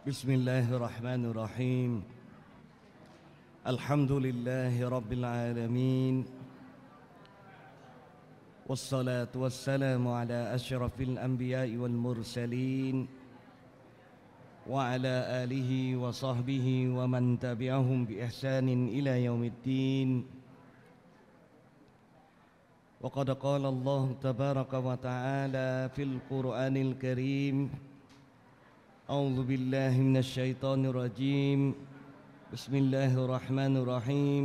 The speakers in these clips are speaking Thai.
بسم الله الرحمن الرحيم الحمد لله رب العالمين والصلاة والسلام على أشرف الأنبياء والمرسلين وعلى آله وصحبه ومن تبعهم بإحسان إلى يوم الدين وقد قال الله تبارك وتعالى في القرآن الكريم أعوذ بالله من الشيطان الرجيم بسم الله الرحمن الرحيم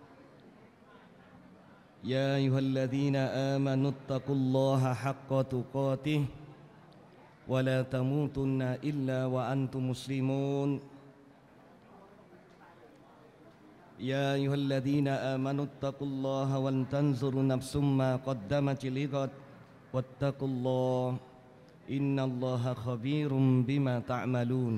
يا أيها الذين آمنوا اتقوا الله حق تقاته ولا تموتن إلا وأنتم مسلمون يا أيها الذين آمنوا اتقوا الله ولتنظر نفس ما قدمت لغد واتقوا الله إن الله خبير بما تعملون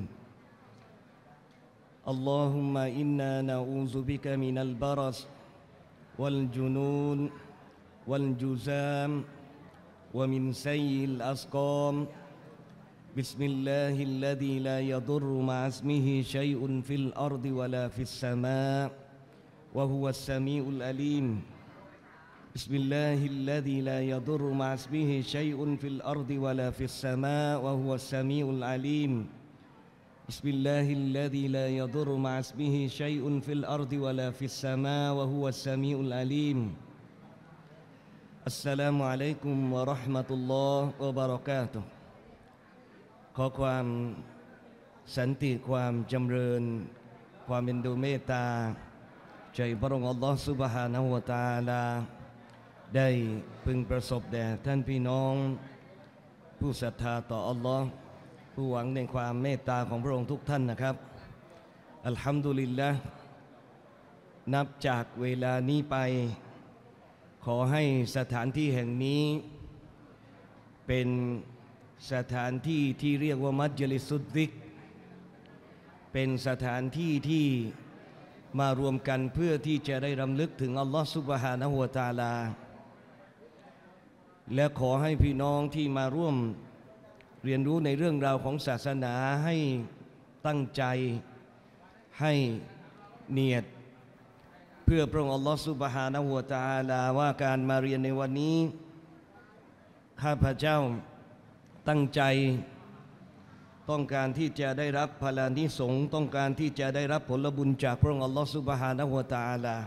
اللهم إنا نعوذ بك من البرص والجنون والجذام ومن سيء الأسقام بسم الله الذي لا يضر مع اسمه شيء في الأرض ولا في السماء وهو السميع العليم بسم الله الذي لا يضر مع اسمه شيء في الأرض ولا في السماء وهو السميع العليم بسم الله الذي لا يضر مع اسمه شيء في الأرض ولا في السماء وهو السميع العليم السلام عليكم ورحمة الله وبركاته ขอความสันติความจำเริญความเมตตาเมตตาใจพระองค์อัลลอฮฺซุบฮานะฮูวะตะอาลาได้พึงประสบแด่ท่านพี่น้องผู้ศรัทธาต่ออัลลอฮ์ผู้หวังในความเมตตาของพระองค์ทุกท่านนะครับอัลฮัมดุลิลละห์นับจากเวลานี้ไปขอให้สถานที่แห่งนี้เป็นสถานที่ที่เรียกว่ามัจลิสุดซิกร์เป็นสถานที่ที่มารวมกันเพื่อที่จะได้รำลึกถึงอัลลอฮฺซุบฮานะฮูวะตะอาลาและขอให้พี่น้องที่มาร่วมเรียนรู้ในเรื่องราวของศาสนาให้ตั้งใจให้เนียดเพื่อพระองค์อัลลอฮฺซุบฮานะฮูวะตะอาลาว่าการมาเรียนในวันนี้ข้าพเจ้าตั้งใจต้องการที่จะได้รับพลานิสงส์ต้องการที่จะได้รับผลบุญจากพระองค์อัลลอฮฺซุบฮานะฮูวะตะอาลา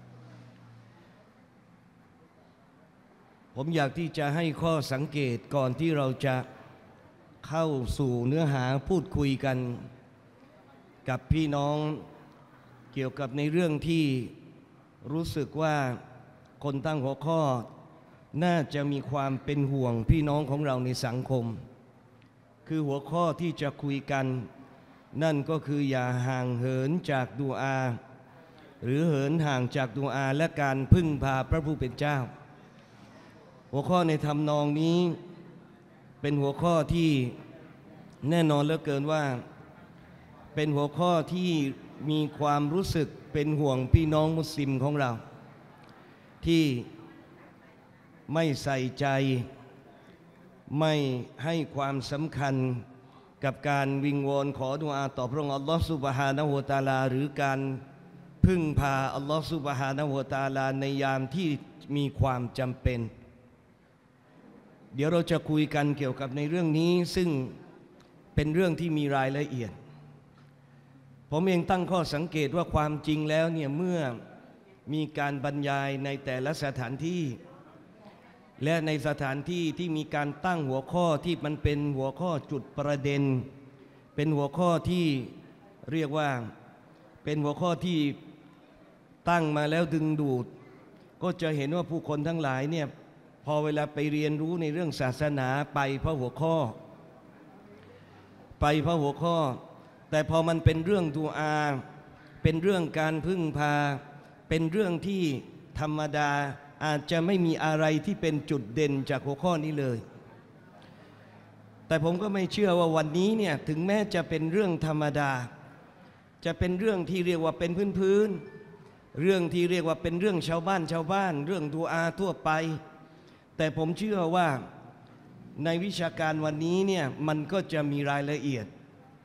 ผมอยากที่จะให้ข้อสังเกตก่อนที่เราจะเข้าสู่เนื้อหาพูดคุยกันกับพี่น้องเกี่ยวกับในเรื่องที่รู้สึกว่าคนตั้งหัวข้อน่าจะมีความเป็นห่วงพี่น้องของเราในสังคมคือหัวข้อที่จะคุยกันนั่นก็คืออย่าห่างเหินจากดุอาหรือเหินห่างจากดุอาและการพึ่งพาพระผู้เป็นเจ้าหัวข้อในทำนองนี้เป็นหัวข้อที่แน่นอนเหลือเกินว่าเป็นหัวข้อที่มีความรู้สึกเป็นห่วงพี่น้องมุสลิมของเราที่ไม่ใส่ใจไม่ให้ความสำคัญกับการวิงวอนขอดุอาต่อพระองค์อัลลอฮฺซุบฮานะฮูวะตะอาลาหรือการพึ่งพาอัลลอฮฺซุบฮานะฮูวะตะอาลาในยามที่มีความจำเป็นเดี๋ยวเราจะคุยกันเกี่ยวกับในเรื่องนี้ซึ่งเป็นเรื่องที่มีรายละเอียดผมเองตั้งข้อสังเกตว่าความจริงแล้วเนี่ยเมื่อมีการบรรยายในแต่ละสถานที่และในสถานที่ที่มีการตั้งหัวข้อที่มันเป็นหัวข้อจุดประเด็นเป็นหัวข้อที่เรียกว่าเป็นหัวข้อที่ตั้งมาแล้วดึงดูดก็จะเห็นว่าผู้คนทั้งหลายเนี่ยพอเวลาไปเรียนรู้ในเรื่องศาสนาไปเพราะหัวข้อแต่พอมันเป็นเรื่องดุอาเป็นเรื่องการพึ่งพาเป็นเรื่องที่ธรรมดาอาจจะไม่มีอะไรที่เป็นจุดเด่นจากหัวข้อนี้เลยแต่ผมก็ไม่เชื่อว่าวันนี้เนี่ยถึงแม้จะเป็นเรื่องธรรมดาจะเป็นเรื่องที่เรียกว่าเป็นพื้นเรื่องที่เรียกว่าเป็นเรื่องชาวบ้านเรื่องดุอาทั่วไปแต่ผมเชื่อว่า ในวิชาการวันนี้เนี่ยมันก็จะมีรายละเอียด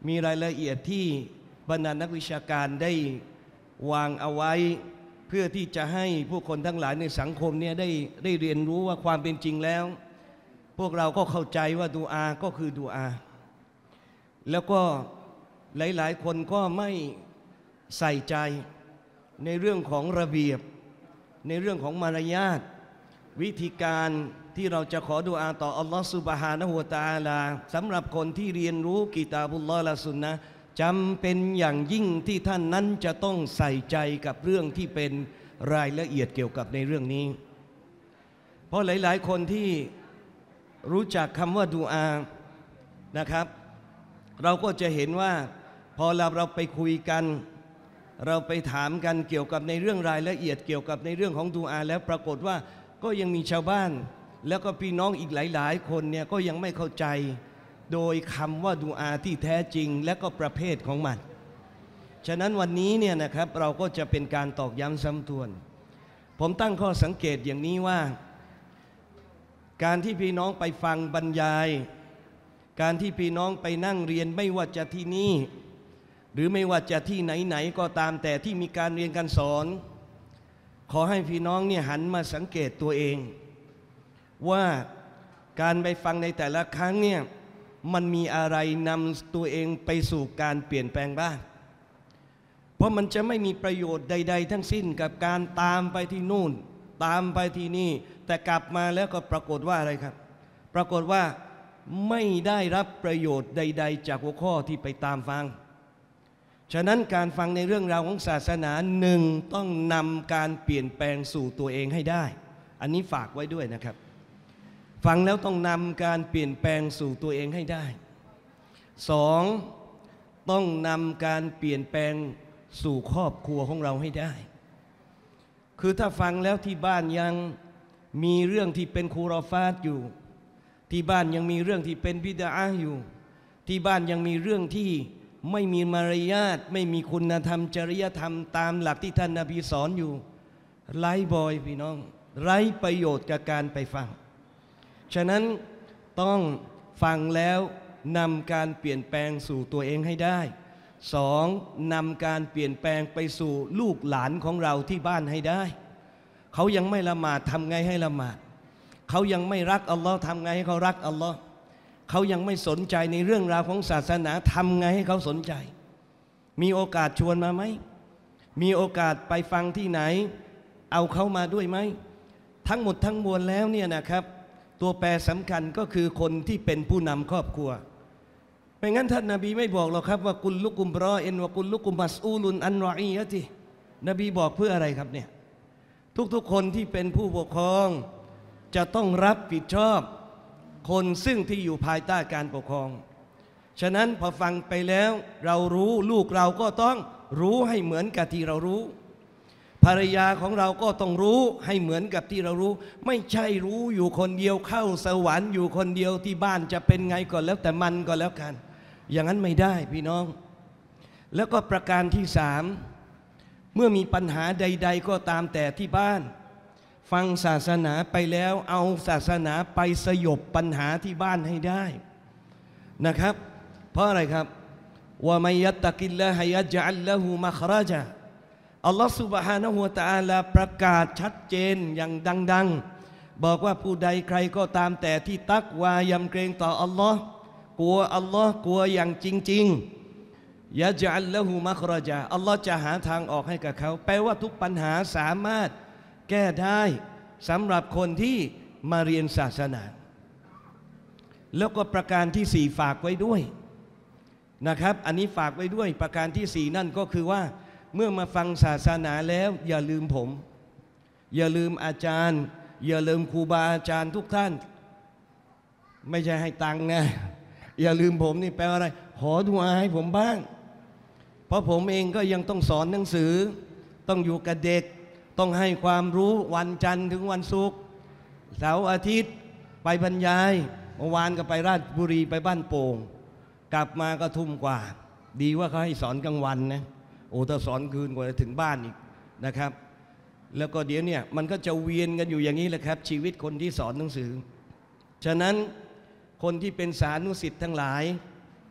มีรายละเอียดที่บรรดานักวิชาการได้วางเอาไว้เพื่อที่จะให้ผู้คนทั้งหลายในสังคมเนี่ยได้เรียนรู้ว่าความเป็นจริงแล้วพวกเราก็เข้าใจว่าดุอาก็คือดุอาแล้วก็หลายๆคนก็ไม่ใส่ใจในเรื่องของระเบียบในเรื่องของมารยาทวิธีการที่เราจะขอดุอาต่ออัลลอฮฺซุบฮานะฮูวะตะอาลาสำหรับคนที่เรียนรู้กิตาบุลลอฮ์และสุนนะห์จำเป็นอย่างยิ่งที่ท่านนั้นจะต้องใส่ใจกับเรื่องที่เป็นรายละเอียดเกี่ยวกับในเรื่องนี้เพราะหลายๆคนที่รู้จักคำว่าดุอานะครับเราก็จะเห็นว่าพอเราไปคุยกันเราไปถามกันเกี่ยวกับในเรื่องรายละเอียดเกี่ยวกับในเรื่องของดุอาแล้วปรากฏว่าก็ยังมีชาวบ้านแล้วก็พี่น้องอีกหลายๆคนเนี่ยก็ยังไม่เข้าใจโดยคำว่าดุอาที่แท้จริงและก็ประเภทของมันฉะนั้นวันนี้เนี่ยนะครับเราก็จะเป็นการตอกย้ำซ้ำทวนผมตั้งข้อสังเกตอย่างนี้ว่าการที่พี่น้องไปฟังบรรยายการที่พี่น้องไปนั่งเรียนไม่ว่าจะที่นี่หรือไม่ว่าจะที่ไหนๆก็ตามแต่ที่มีการเรียนการสอนขอให้พี่น้องเนี่ยหันมาสังเกตตัวเองว่าการไปฟังในแต่ละครั้งเนี่ยมันมีอะไรนำตัวเองไปสู่การเปลี่ยนแปลงบ้างเพราะมันจะไม่มีประโยชน์ใดๆทั้งสิ้นกับการตามไปที่นู่นตามไปที่นี่แต่กลับมาแล้วก็ปรากฏว่าอะไรครับปรากฏว่าไม่ได้รับประโยชน์ใดๆจากหัวข้อที่ไปตามฟังฉะนั้นการฟังในเรื่องราวของศาสนาหนึ่งต้องนำการเปลี่ยนแปลงสู่ตัวเองให้ได้อันนี้ฝากไว้ด้วยนะครับฟังแล้วต้องนำการเปลี่ยนแปลงสู่ตัวเองให้ได้สองต้องนำการเปลี่ยนแปลงสู่ครอบครัวของเราให้ได้คือถ้าฟังแล้วที่บ้านยังมีเรื่องที่เป็นคูรอฟาตอยู่ที่บ้านยังมีเรื่องที่เป็นบิดอะห์อยู่ที่บ้านยังมีเรื่องที่ไม่มีมารยาทไม่มีคุณธรรมจริยธรรมตามหลักที่ท่านนบีสอนอยู่ไร้บอยพี่น้องไร้ประโยชน์กับการไปฟังฉะนั้นต้องฟังแล้วนำการเปลี่ยนแปลงสู่ตัวเองให้ได้สองนำการเปลี่ยนแปลงไปสู่ลูกหลานของเราที่บ้านให้ได้เขายังไม่ละหมาดทำไงให้ละหมาดเขายังไม่รักอัลลอฮ์ทำไงให้เขารักอัลลอฮ์เขายังไม่สนใจในเรื่องราวของศาสนาทำไงให้เขาสนใจมีโอกาสชวนมาไหมมีโอกาสไปฟังที่ไหนเอาเขามาด้วยไหมทั้งหมดทั้งมวลแล้วเนี่ยนะครับตัวแปรสำคัญก็คือคนที่เป็นผู้นำครอบครัวไม่งั้นท่านนบีไม่บอกหรอกครับว่ากุลลุกุมรอเอ็นวะกุลลุกุมมัสอูลุนอันรออียะตินบีบอกเพื่ออะไรครับเนี่ยทุกๆคนที่เป็นผู้ปกครองจะต้องรับผิดชอบคนซึ่งที่อยู่ภายใต้การปกครองฉะนั้นพอฟังไปแล้วเรารู้ลูกเราก็ต้องรู้ให้เหมือนกับที่เรารู้ภรรยาของเราก็ต้องรู้ให้เหมือนกับที่เรารู้ไม่ใช่รู้อยู่คนเดียวเข้าสวรรค์อยู่คนเดียวที่บ้านจะเป็นไงก่อนแล้วแต่มันก็แล้วกันอย่างนั้นไม่ได้พี่น้องแล้วก็ประการที่สามเมื่อมีปัญหาใดๆก็ตามแต่ที่บ้านฟังศาสนาไปแล้วเอาศาสนาไปสยบปัญหาที่บ้านให้ได้นะครับเพราะอะไรครับว่ามัยยัตตะกิลลาฮะยัจอัลละฮูมัคราจาอัลลอฮฺซุบฮานะฮูวะตะอาลาประกาศชัดเจนอย่างดังๆบอกว่าผู้ใดใครก็ตามแต่ที่ตักวายำเกรงต่ออัลลอฮ์กลัวอัลลอฮ์กลัวอย่างจริงๆยะจัลละฮูมัคราจาอัลลอฮ์จะหาทางออกให้กับเขาแปลว่าทุกปัญหาสามารถแก้ได้สำหรับคนที่มาเรียนศาสนาแล้วก็ประการที่สี่ฝากไว้ด้วยนะครับอันนี้ฝากไว้ด้วยประการที่สี่นั่นก็คือว่าเมื่อมาฟังศาสนาแล้วอย่าลืมผมอย่าลืมอาจารย์อย่าลืมครูบาอาจารย์ทุกท่านไม่ใช่ให้ตังค์นะอย่าลืมผมนี่แปลว่าอะไรขอดุอาให้ผมบ้างเพราะผมเองก็ยังต้องสอนหนังสือต้องอยู่กับเด็กต้องให้ความรู้วันจันทร์ถึงวันศุกร์เสาร์อาทิตย์ไปบรรยายเมื่อวานก็ไปราชบุรีไปบ้านโป่งกลับมาก็ทุ่มกว่าดีว่าเขาให้สอนกลางวันนะโอ้ถ้าสอนคืนกว่าจะถึงบ้านอีกนะครับแล้วก็เดี๋ยวเนี่ยมันก็จะเวียนกันอยู่อย่างนี้แหละครับชีวิตคนที่สอนหนังสือฉะนั้นคนที่เป็นสานุศิษย์ทั้งหลาย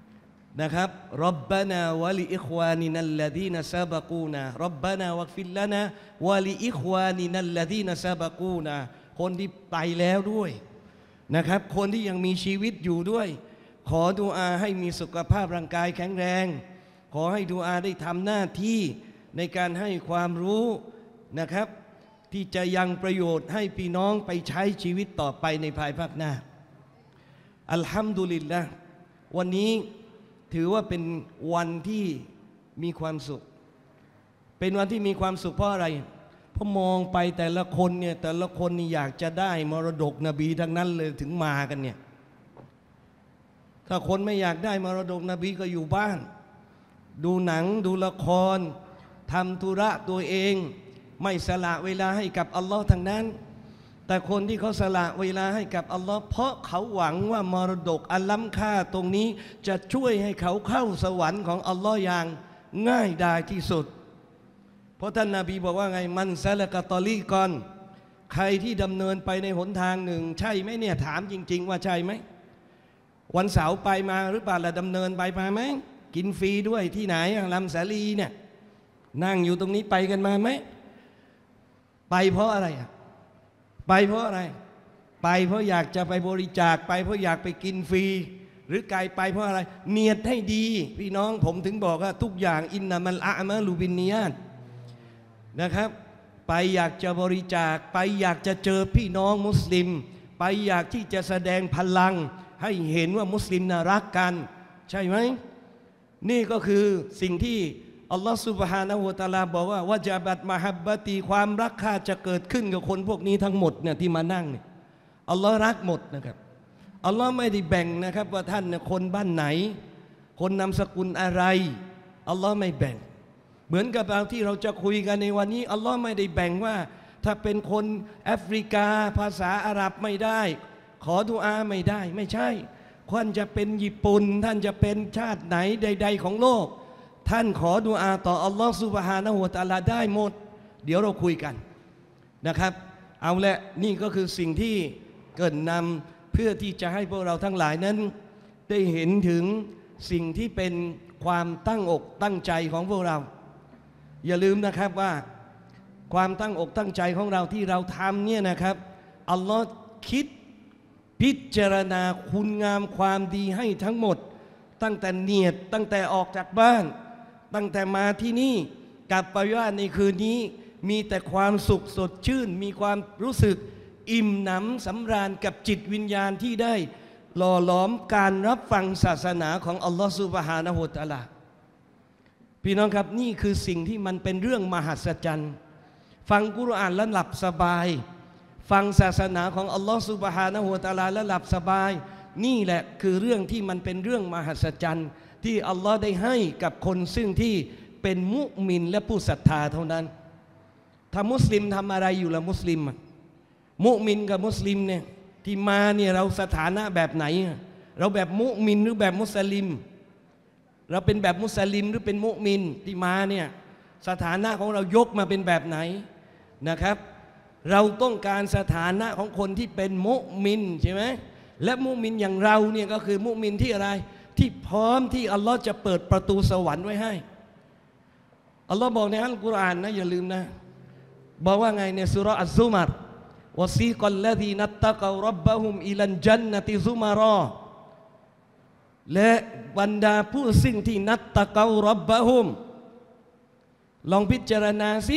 นะครับรับบานาวะลิอิควานินัลลดีนซาบะกูนารับบานาวักฟิลลานาวะลิอิควานินัลลดีนซาบะกูนาคนที่ไปแล้วด้วยนะครับคนที่ยังมีชีวิตอยู่ด้วยขอดุอาให้มีสุขภาพร่างกายแข็งแรงขอให้ดุอาได้ทำหน้าที่ในการให้ความรู้นะครับที่จะยังประโยชน์ให้พี่น้องไปใช้ชีวิตต่อไปในภายภาคหน้าอัลฮัมดุลิลละห์วันนี้ถือว่าเป็นวันที่มีความสุขเป็นวันที่มีความสุขเพราะอะไรเพราะมองไปแต่ละคนเนี่ยแต่ละคนนี่อยากจะได้มรดกนบีทั้งนั้นเลยถึงมากันเนี่ยถ้าคนไม่อยากได้มรดกนบีก็อยู่บ้านดูหนังดูละครทำธุระตัวเองไม่สละเวลาให้กับอัลลอฮ์ทั้งนั้นแต่คนที่เขาสละเวลาให้กับอัลลอฮ์เพราะเขาหวังว่ามรดกอันล้ำค่าตรงนี้จะช่วยให้เขาเข้าสวรรค์ของอัลลอฮ์อย่างง่ายดายที่สุดเพราะท่านนบีบอกว่าไงมันซะละกะตอลีกอนใครที่ดำเนินไปในหนทางหนึ่งใช่ไหมเนี่ยถามจริงๆว่าใช่ไหมวันเสาร์ไปมาหรือเปล่าละดำเนินไปมาไหมกินฟรีด้วยที่ไหนลำสาลีเนี่ยนั่งอยู่ตรงนี้ไปกันมาไหมไปเพราะอะไรไปเพราะอะไรไปเพราะอยากจะไปบริจาคไปเพราะอยากไปกินฟรีหรือไกลไปเพราะอะไรเนียดให้ดีพี่น้องผมถึงบอกว่าทุกอย่างอินนามัลอามาลูบินนียาตนะครับไปอยากจะบริจาคไปอยากจะเจอพี่น้องมุสลิมไปอยากที่จะแสดงพลังให้เห็นว่ามุสลิมน่ารักกันใช่ไหมนี่ก็คือสิ่งที่อัลลอฮฺซุบฮานะฮูวะตะอาลาบอกว่าวะจาบัตมะฮับบะตีความรักข้าจะเกิดขึ้นกับคนพวกนี้ทั้งหมดเนี่ยที่มานั่งเนี่ยอัลลอฮ์รักหมดนะครับอัลลอฮ์ไม่ได้แบ่งนะครับว่าท่านเนี่ยคนบ้านไหนคนนามสกุลอะไรอัลลอฮ์ไม่แบ่งเหมือนกับเราที่เราจะคุยกันในวันนี้อัลลอฮ์ไม่ได้แบ่งว่าถ้าเป็นคนแอฟริกาภาษาอาหรับไม่ได้ขอดุอาไม่ได้ไม่ใช่ท่านจะเป็นญี่ปุ่นท่านจะเป็นชาติไหนใดๆของโลกท่านขอดุอาต่ออัลลอฮฺซุบฮานะฮูวะตะอาลาได้หมดเดี๋ยวเราคุยกันนะครับเอาละนี่ก็คือสิ่งที่เกิดนำเพื่อที่จะให้พวกเราทั้งหลายนั้นได้เห็นถึงสิ่งที่เป็นความตั้งอกตั้งใจของพวกเราอย่าลืมนะครับว่าความตั้งอกตั้งใจของเราที่เราทำเนี่ยนะครับอัลลอฮ์คิดพิจารณาคุณงามความดีให้ทั้งหมดตั้งแต่เนียดตั้งแต่ออกจากบ้านตั้งแต่มาที่นี่กลับไปว่าในคืนนี้มีแต่ความสุขสดชื่นมีความรู้สึกอิ่มหนำสำราญกับจิตวิญญาณที่ได้หล่อหลอมการรับฟังศาสนาของอัลลอฮฺซุบฮานะฮูวะตะอาลาพี่น้องครับนี่คือสิ่งที่มันเป็นเรื่องมหัศจรรย์ฟังกุรอานแล้วหลับสบายฟังศาสนาของอัลลอฮฺซุบฮานะฮูวะตะอาลาแล้วหลับสบายนี่แหละคือเรื่องที่มันเป็นเรื่องมหัศจรรย์ที่อัลลอฮ์ได้ให้กับคนซึ่งที่เป็นมุมินและผู้ศรัทธาเท่านั้นถ้ามุสลิมทำอะไรอยู่ละมุสลิมมุมินกับมุสลิมเนี่ยที่มาเนี่ยเราสถานะแบบไหนเราแบบมุมินหรือแบบมุสลิมเราเป็นแบบมุสลิมหรือเป็นมุมินที่มาเนี่ยสถานะของเรายกมาเป็นแบบไหนนะครับเราต้องการสถานะของคนที่เป็นมุมินใช่ไหมและมุมินอย่างเราเนี่ยก็คือมุมินที่อะไรที่พร้อมที่อัลลอฮ์จะเปิดประตูสวรรค์ไว้ให้อัลลอฮ์บอกในอัลกุรอานนะอย่าลืมนะบอกว่าไงในสุเราะห์อัซซุมัรวะซีกัลลซีนัตตะกอร็อบบะฮุมอิลันญันนะติซุมารอและบรรดาผู้ซึ่งที่นัตตะกอร็อบบะฮุมลองพิจารณาสิ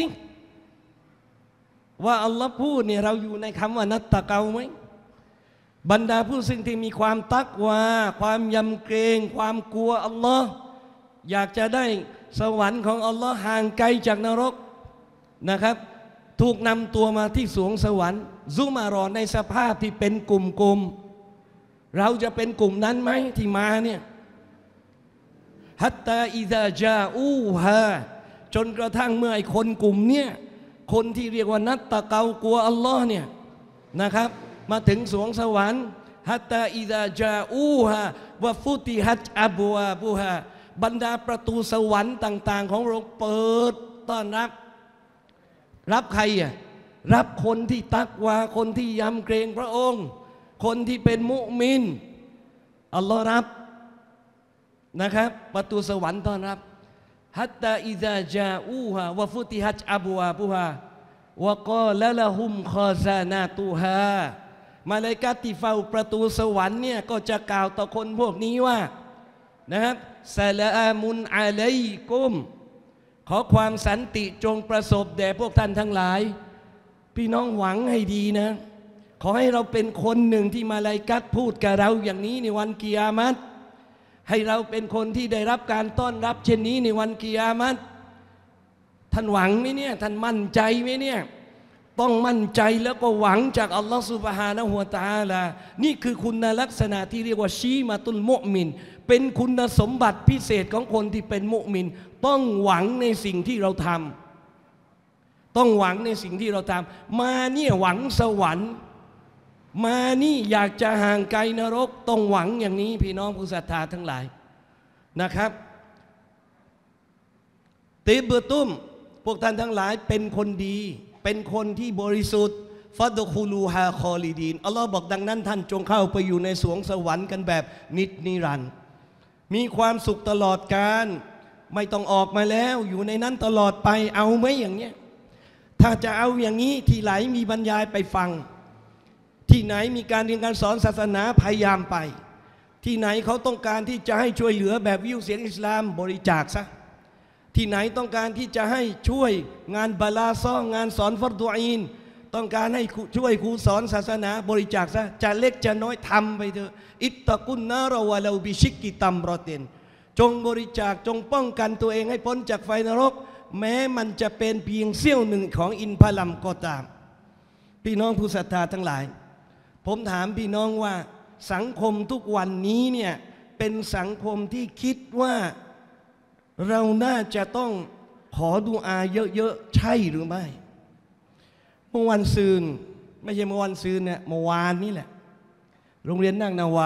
ว่าอัลลอฮ์พูดเนี่ยเราอยู่ในคำว่านัตตะกอไหมบรรดาผู้ซึ่งที่มีความตักวาความยำเกรงความกลัวอัลลอฮ์อยากจะได้สวรรค์ของอัลลอฮ์ห่างไกลจากนรกนะครับถูกนำตัวมาที่สวงสวรรค์ซุมารอในสภาพที่เป็นกลุ่มๆเราจะเป็นกลุ่มนั้นไหมที่มาเนี่ยฮัตตาอิซาจาอูฮาจนกระทั่งเมื่อไอ้คนกลุ่มเนี่ยคนที่เรียกว่านัตตะเกากลัวอัลลอฮ์เนี่ยนะครับมาถึงสวงสวรรค์ฮัตตาอิซาจาอูฮาวะฟุติฮัตอับวาบุฮาบรรดาประตูสวรรค์ต่างๆของเราเปิดต้อนรับใครรับคนที่ตักวาคนที่ยำเกรงพระองค์คนที่เป็นมุมินอัลลอฮ์รับนะครับประตูสวรรค์ต้อนรับฮัตตาอิซาจาอูฮาวะฟุติฮัจอับวาบุฮาวะกอละละฮุมคอซานาตูฮามาลาอิกะฮ์ที่เฝ้าประตูสวรรค์เนี่ยก็จะกล่าวต่อคนพวกนี้ว่านะครับซาลามุนอะลัยกุมขอความสันติจงประสบแด่พวกท่านทั้งหลายพี่น้องหวังให้ดีนะขอให้เราเป็นคนหนึ่งที่มาลาอิกะฮ์พูดกับเราอย่างนี้ในวันกิยามัตให้เราเป็นคนที่ได้รับการต้อนรับเช่นนี้ในวันกิยามัตท่านหวังไหมเนี่ยท่านมั่นใจไหมเนี่ยต้องมั่นใจแล้วก็หวังจากอัลลอฮฺซุบฮานะฮูวะตะอาลานี่คือคุณลักษณะที่เรียกว่าชีมาตุลมุมินเป็นคุณสมบัติพิเศษของคนที่เป็นมุมินต้องหวังในสิ่งที่เราทำต้องหวังในสิ่งที่เราทำมาเนี่ยหวังสวรรค์มานี่อยากจะห่างไกลนรกต้องหวังอย่างนี้พี่น้องผู้ศรัทธาทั้งหลายนะครับติบตุ้มพวกท่านทั้งหลายเป็นคนดีเป็นคนที่บริสุทธิ์ฟัดคูลูฮาคอลิดีนอัลลอฮ์บอกดังนั้นท่านจงเข้าไปอยู่ในสวงสวรรค์กันแบบนิรันดร์มีความสุขตลอดกาลไม่ต้องออกมาแล้วอยู่ในนั้นตลอดไปเอาไหมอย่างเนี้ยถ้าจะเอาอย่างนี้ที่ไหนมีบรรยายไปฟังที่ไหนมีการเรียนการสอนศาสนาพยายามไปที่ไหนเขาต้องการที่จะให้ช่วยเหลือแบบวิวเสียงอิสลามบริจาคซะที่ไหนต้องการที่จะให้ช่วยงานบาลาซ่องานสอนฟัรดุอีนต้องการให้ช่วยครูสอนศาสนาบริจาคซะจะเล็กจะน้อยทำไปเถอะอิตตะกุนนารวะลาบิชิกกิตัมรอเตนจงบริจาคจงป้องกันตัวเองให้พ้นจากไฟนรกแม้มันจะเป็นเพียงเสี้ยวหนึ่งของอินพลัมก็ตามพี่น้องผู้ศรัทธาทั้งหลายผมถามพี่น้องว่าสังคมทุกวันนี้เนี่ยเป็นสังคมที่คิดว่าเราน่าจะต้องขอดุอาเยอะๆใช่หรือไม่เมื่อวันซืนไม่ใช่เมื่อวันซืนเนี่ยเมื่อวานนี่แหละโรงเรียนนั่งนาวา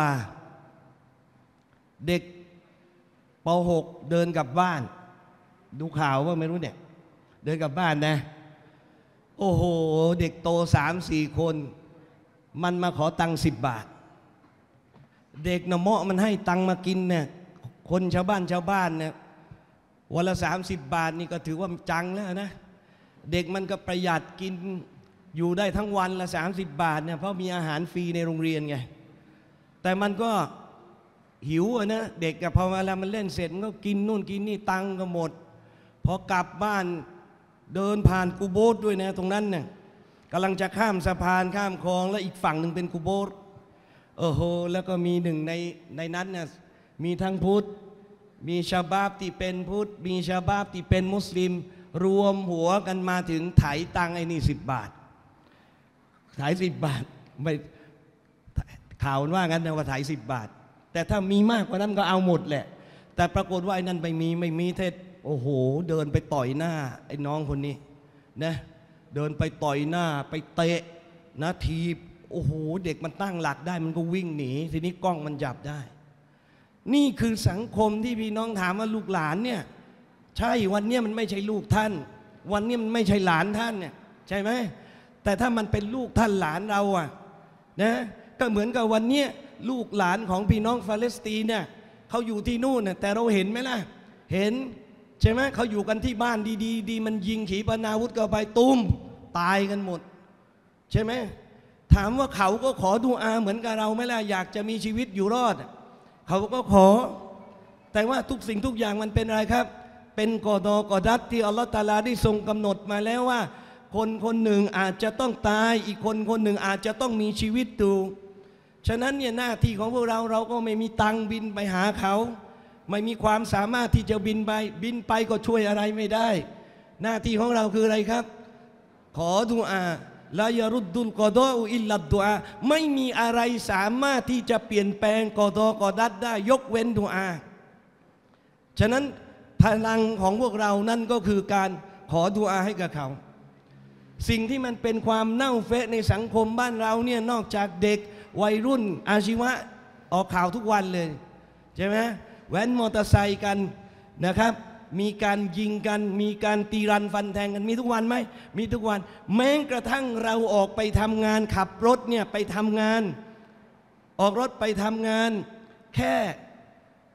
เด็กป .6 เดินกลับบ้านดูข่าวว่าไม่รู้เนี่ยเดินกลับบ้านนะโอ้โหเด็กโต 3-4 คนมันมาขอตังค์10 บาทเด็กนะเมาะมันให้ตังค์มากินเนี่ยคนชาวบ้านเนี่ยวันละ30 บาทนี่ก็ถือว่าจังแล้วนะเด็กมันก็ประหยัดกินอยู่ได้ทั้งวันละ30 บาทเนี่ยเพราะมีอาหารฟรีในโรงเรียนไงแต่มันก็หิวนะเด็กกับพอเวลามันเล่นเสร็จมันก็กินนู่นกินนี่ตังค์ก็หมดพอกลับบ้านเดินผ่านกูโบสด้วยนะตรงนั้นเนี่ยกำลังจะข้ามสะพานข้ามคลองแล้วอีกฝั่งหนึ่งเป็นกูโบสโอ้โหแล้วก็มีหนึ่งในนั้นเนี่ยมีทั้งพุทธมีชาบาบที่เป็นพุทธมีชาบาบที่เป็นมุสลิมรวมหัวกันมาถึงไถตังไอ้นี่10 บาทไถ10 บาทไม่ข่าวว่างั้นนะว่าไถ10 บาทแต่ถ้ามีมากกว่านั้นก็เอาหมดแหละแต่ปรากฏว่าไอ้นั่นไม่มีเทศโอ้โหเดินไปต่อยหน้าไอ้น้องคนนี้นะเดินไปต่อยหน้าไปเตะนะทีบโอ้โหเด็กมันตั้งหลักได้มันก็วิ่งหนีทีนี้กล้องมันจับได้นี่คือสังคมที่พี่น้องถามว่าลูกหลานเนี่ยใช่วันนี้มันไม่ใช่ลูกท่านวันนี้มันไม่ใช่หลานท่านเนี่ยใช่ไหมแต่ถ้ามันเป็นลูกท่านหลานเราอะนะก็เหมือนกับวันนี้ลูกหลานของพี่น้องปาเลสไตน์เนี่ยเขาอยู่ที่นู่นน่ะแต่เราเห็นไหมล่ะเห็นใช่ไหมเขาอยู่กันที่บ้านดีมันยิงขีปนาวุธก็ไปตุ้มตายกันหมดใช่ไหมถามว่าเขาก็ขอดุอาเหมือนกับเราไหมล่ะอยากจะมีชีวิตอยู่รอดเขาก็ขอแต่ว่าทุกสิ่งทุกอย่างมันเป็นอะไรครับเป็นกอดอกอดัตที่อัลลอฮฺตะอาลาได้ทรงกำหนดมาแล้วว่าคนหนึ่งอาจจะต้องตายอีกคนหนึ่งอาจจะต้องมีชีวิตอยู่ฉะนั้นเนี่ยหน้าที่ของพวกเราก็ไม่มีตังบินไปหาเขาไม่มีความสามารถที่จะบินไปก็ช่วยอะไรไม่ได้หน้าที่ของเราคืออะไรครับขอดุอาลายรุดดุลกอดออิลลัดดุอาไม่มีอะไรสามารถที่จะเปลี่ยนแปลงกอดอกอดัตได้ยกเว้นดุอาฉะนั้นพลังของพวกเรานั่นก็คือการขอดุอาให้กับเขาสิ่งที่มันเป็นความเน่าเฟะในสังคมบ้านเราเนี่ยนอกจากเด็กวัยรุ่นอาชีวะออกข่าวทุกวันเลยใช่ไหมแว้นมอเตอร์ไซค์กันนะครับมีการยิงกันมีการตีรันฟันแทงกันมีทุกวันไหมมีทุกวันแม้กระทั่งเราออกไปทำงานขับรถเนี่ยไปทำงานออกรถไปทำงานแค่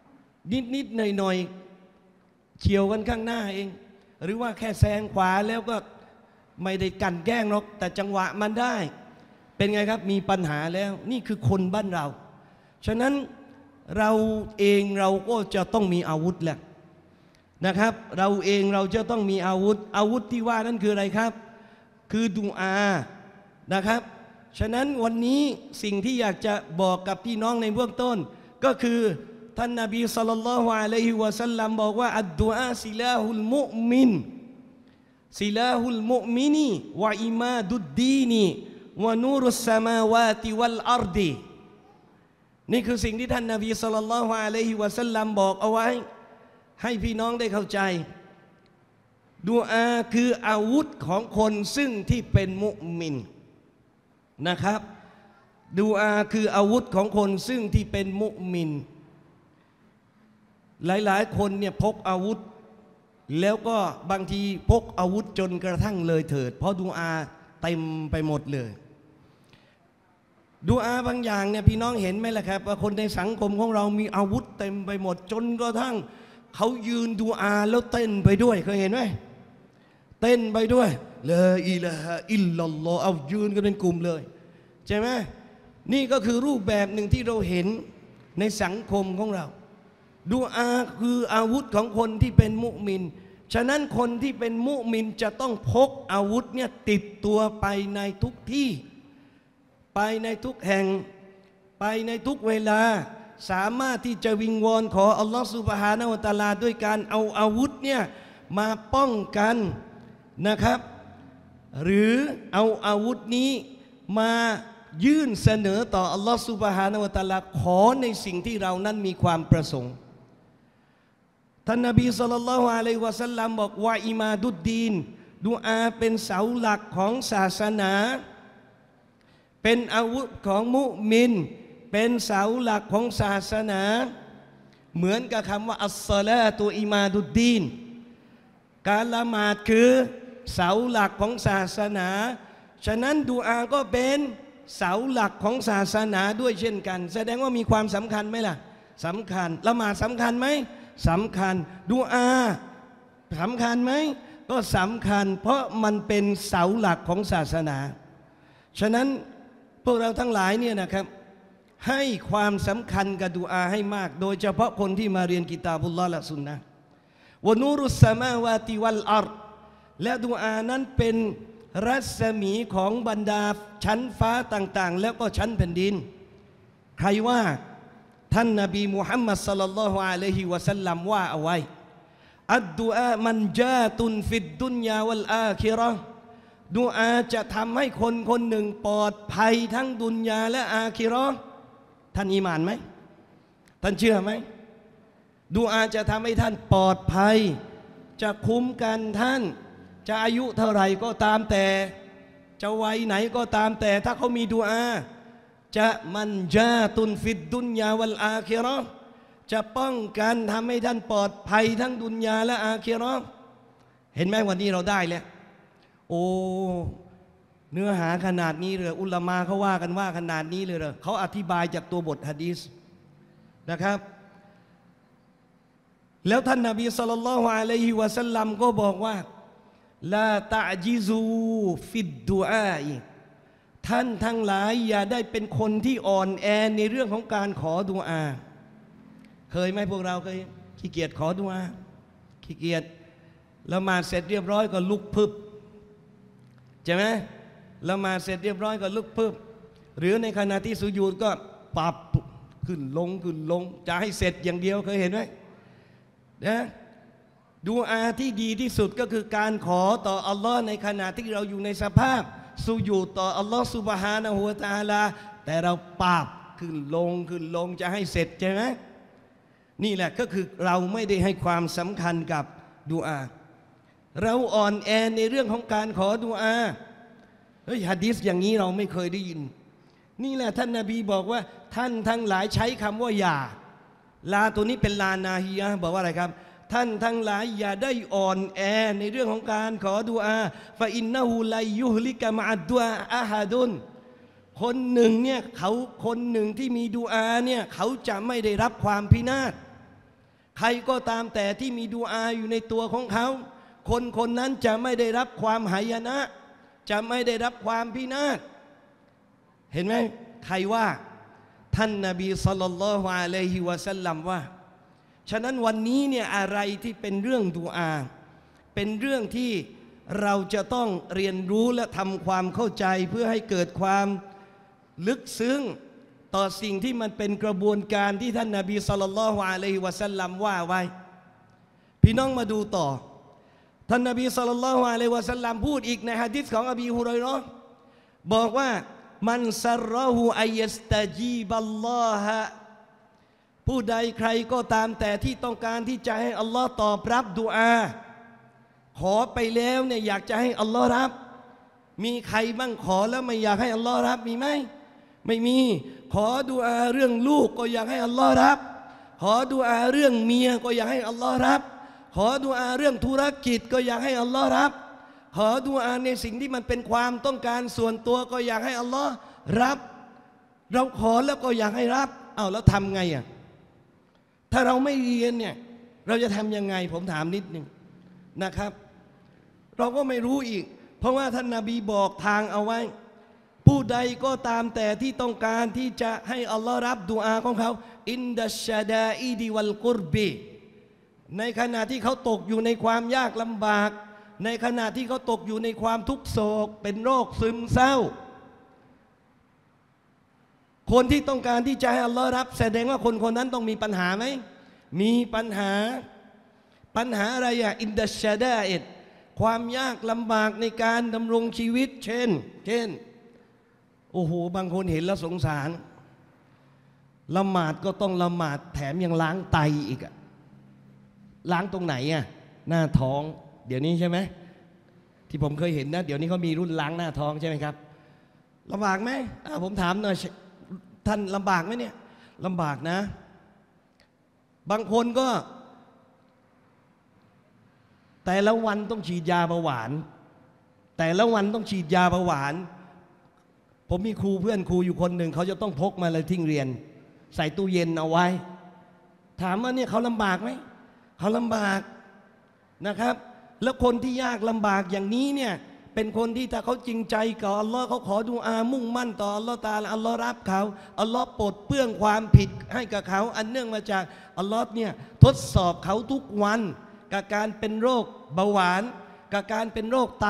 นิดหน่อยเฉียวกันข้างหน้าเองหรือว่าแค่แซงขวาแล้วก็ไม่ได้กันแกล้งหรอกแต่จังหวะมันได้เป็นไงครับมีปัญหาแล้วนี่คือคนบ้านเราฉะนั้นเราเองเราก็จะต้องมีอาวุธแหละนะครับเราเองเราจะต้องมีอาวุธที่ว่านั้นคืออะไรครับคือดุอานะครับฉะนั้นวันนี้สิ่งที่อยากจะบอกกับพี่น้องในเบื้องต้นก็คือท่านนบีศ็อลลัลลอฮุอะลัยฮิวะซัลลัมบอกว่าอัดดุอาซิลาฮุลมุมินซิลาฮุลมุมินีวะอิมาดุดดีนีวะนูรุสสมาวาติวัลอัรดีนี่คือสิ่งที่ท่านนบีศ็อลลัลลอฮุอะลัยฮิวะซัลลัมบอกเอาไว้ให้พี่น้องได้เข้าใจดุอาคืออาวุธของคนซึ่งที่เป็นมุมินนะครับดุอาคืออาวุธของคนซึ่งที่เป็นมุมินหลายๆคนเนี่ยพกอาวุธแล้วก็บางทีพกอาวุธจนกระทั่งเลยเถิดเพราะดุอาเต็มไปหมดเลยดุอาบางอย่างเนี่ยพี่น้องเห็นไหมล่ะครับว่าคนในสังคมของเรามีอาวุธเต็มไปหมดจนกระทั่งเขายืนดุอาแล้วเต้นไปด้วยเคยเห็นไหมเต้นไปด้วยลาอิลาฮะอิลลัลลอฮ์เอายืนกันเป็นกลุ่มเลยใช่ไหมนี่ก็คือรูปแบบหนึ่งที่เราเห็นในสังคมของเราดุอาคืออาวุธของคนที่เป็นมุมินฉะนั้นคนที่เป็นมุมินจะต้องพกอาวุธเนี่ยติดตัวไปในทุกที่ไปในทุกแห่งไปในทุกเวลาสามารถที่จะวิงวอนขออัลลอฮฺซุบฮานะฮูวะตะอาลาด้วยการเอาอาวุธเนี่ยมาป้องกันนะครับหรือเอาอาวุธนี้มายื่นเสนอต่ออัลลอฮฺซุบฮานะฮูวะตะอาลาขอในสิ่งที่เรานั้นมีความประสงค์ท่านนบีศ็อลลัลลอฮุอะลัยฮิวะซัลลัมบอกว่าอิมาดุดดีนดุอาเป็นเสาหลักของศาสนาเป็นอาวุธของมุมินเป็นเสาหลักของศาสนาเหมือนกับคำว่าอัสศอลาตุอิมาดุดดีนการละหมาดคือเสาหลักของศาสนาฉะนั้นดุอาก็เป็นเสาหลักของศาสนาด้วยเช่นกันแสดงว่ามีความสำคัญไหมล่ะสำคัญละหมาดสำคัญไหมสำคัญดุอาสำคัญไหมก็สำคัญเพราะมันเป็นเสาหลักของศาสนาฉะนั้นพวกเราทั้งหลายเนี่ยนะครับให้ความสำคัญกับดุอาให้มากโดยเฉพาะคนที่มาเรียนกิตาบุลลอฮ์และสุนนะห์วะนูรุสสมาวาติวัลอัรฎ์และดุอานั้นเป็นรัศมีของบรรดาชั้นฟ้าต่างๆแล้วก็ชั้นแผ่นดินใครว่าท่านนบีมุฮัมมัดศ็อลลัลลอฮุอะลัยฮิวะซัลลัมว่าเอาไว้อัดดุอามันจาตุนฟิดดุนยาวัลอาคิเราะห์ดุอาจะทำให้คนคนหนึ่งปลอดภัยทั้งดุนยาและอาคิเราะห์ท่านอีหม่านไหมท่านเชื่อไหมดุอาจะทำให้ท่านปลอดภัยจะคุ้มกันท่านจะอายุเท่าไหร่ก็ตามแต่จะวัยไหนก็ตามแต่ถ้าเขามีดุอาจะมันจาตุนฟิดดุนยาวัลอาคิเราะห์จะป้องกันทำให้ท่านปลอดภัยทั้งดุนยาและอาคิเราะห์เห็นไหมวันนี้เราได้แล้วโอ้เนื้อหาขนาดนี้เลยอุลามะเขาว่ากันว่าขนาดนี้เลยเหรอเขาอธิบายจากตัวบทหะดีษนะครับแล้วท่านนบีศ็อลลัลลอฮุอะลัยฮิวะซัลลัมก็บอกว่าลาตะจิซูฟิดดุอาอิท่านทั้งหลายอย่าได้เป็นคนที่อ่อนแอในเรื่องของการขอดุอาเคยไหมพวกเราเคยขี้เกียจขอดุอาขี้เกียจละหมาดเสร็จเรียบร้อยก็ลุกพึบใช่ไหมละหมาดเสร็จเรียบร้อยก็ลุกพึบหรือในขณะที่สุญูดก็ปรับขึ้นลงจะให้เสร็จอย่างเดียวเคยเห็นไหมนะดุอาที่ดีที่สุดก็คือการขอต่ออัลลอฮ์ในขณะที่เราอยู่ในสภาพสุญูดต่ออัลลอฮ์ซุบฮานะฮูวะตะอาลาแต่เราปรับขึ้นลงจะให้เสร็จใช่ไหมนี่แหละก็คือเราไม่ได้ให้ความสำคัญกับดุอาเราอ่อนแอในเรื่องของการขอดุอาเฮ้ยหะดีษอย่างนี้เราไม่เคยได้ยินนี่แหละท่านนบีบอกว่าท่านทั้งหลายใช้คำว่าอย่าลาตัวนี้เป็นลานาฮียะบอกว่าอะไรครับท่านทั้งหลายอย่าได้อ่อนแอในเรื่องของการขอดุอาฟะอินนะฮูไลยุฮลิกะมะอัดดุอาอะฮะดุนคนหนึ่งเนี่ยคนหนึ่งที่มีดุอาเนี่ยเขาจะไม่ได้รับความพินาศรก็ตามแต่ที่มีดุอาอยู่ในตัวของเขาคนคนนั้นจะไม่ได้รับความหายนะจะไม่ได้รับความพินาศเห็นไหมใครว่าท่านนบีศ็อลลัลลอฮุอะลัยฮิวะซัลลัมว่าฉะนั้นวันนี้เนี่ยอะไรที่เป็นเรื่องดุอาเป็นเรื่องที่เราจะต้องเรียนรู้และทำความเข้าใจเพื่อให้เกิดความลึกซึ้งต่อสิ่งที่มันเป็นกระบวนการที่ท่านนบีศ็อลลัลลอฮุอะลัยฮิวะซัลลัมว่าไว้พี่น้องมาดูต่อท่านนบีศ็อลลัลลอฮุอะลัยฮิวะซัลลัมพูดอีกในหะดีษของอบีฮุรอยเราะห์บอกว่ามันซัรเราะฮูอัยยัสตะจีบัลลอฮะผู้ใดใครก็ตามแต่ที่ต้องการที่จะให้อัลลอฮ์ตอบรับดุอาขอไปแล้วเนี่ยอยากจะให้อัลลอฮ์รับมีใครบ้างขอแล้วไม่อยากให้อัลลอฮ์รับมีไหมไม่มีขอดุอาเรื่องลูกก็อยากให้อัลลอฮ์รับขอดุอาเรื่องเมียก็อยากให้อัลลอฮ์รับขอดุอาเรื่องธุรกิจก็อยากให้อัลลอฮ์รับขอดุอาในสิ่งที่มันเป็นความต้องการส่วนตัวก็อยากให้อัลลอฮ์รับเราขอแล้วก็อยากให้รับแล้วทำไงอ่ะถ้าเราไม่เรียนเนี่ยเราจะทำยังไงผมถามนิดนึงนะครับเราก็ไม่รู้อีกเพราะว่าท่านนบีบอกทางเอาไว้ผู้ใดก็ตามแต่ที่ต้องการที่จะให้อัลลอฮ์รับดุอาของเขาอินดัชชาดาอิดิวัลกุรบีในขณะที่เขาตกอยู่ในความยากลำบากในขณะที่เขาตกอยู่ในความทุกโศกเป็นโรคซึมเศร้าคนที่ต้องการที่จะให้อัลลอฮ์รับแสดงว่าคนคนนั้นต้องมีปัญหาไหมมีปัญหาอะไรอะอินดัชชาดาอิดความยากลำบากในการดำรงชีวิตเช่นโอ้โหบางคนเห็นแล้วสงสารละหมาดก็ต้องละหมาดแถมยังล้างไตอีกอะล้างตรงไหนอะหน้าท้องเดี๋ยวนี้ใช่ไหมที่ผมเคยเห็นนะเดี๋ยวนี้เขามีรุ่นล้างหน้าท้องใช่ไหมครับลำบากไหมผมถามหน่อยท่านลำบากไหมเนี่ยลำบากนะบางคนก็แต่ละวันต้องฉีดยาเบาหวานแต่ละวันต้องฉีดยาเบาหวานผมมีครูเพื่อนครูอยู่คนหนึ่งเขาจะต้องพกมาเลยทิ้งเรียนใส่ตู้เย็นเอาไว้ถามว่าเนี่ยเขาลำบากไหมเขาลำบากนะครับแล้วคนที่ยากลำบากอย่างนี้เนี่ยเป็นคนที่ถ้าเขาจริงใจกับอัลลอฮ์เขาขอดุอามุ่งมั่นต่ออัลลอฮ์ตาลาอัลลอฮ์รับเขาอัลลอฮ์ปลดเปลื้องความผิดให้กับเขาอันเนื่องมาจากอัลลอฮ์เนี่ยทดสอบเขาทุกวันกับการเป็นโรคเบาหวานกับการเป็นโรคไต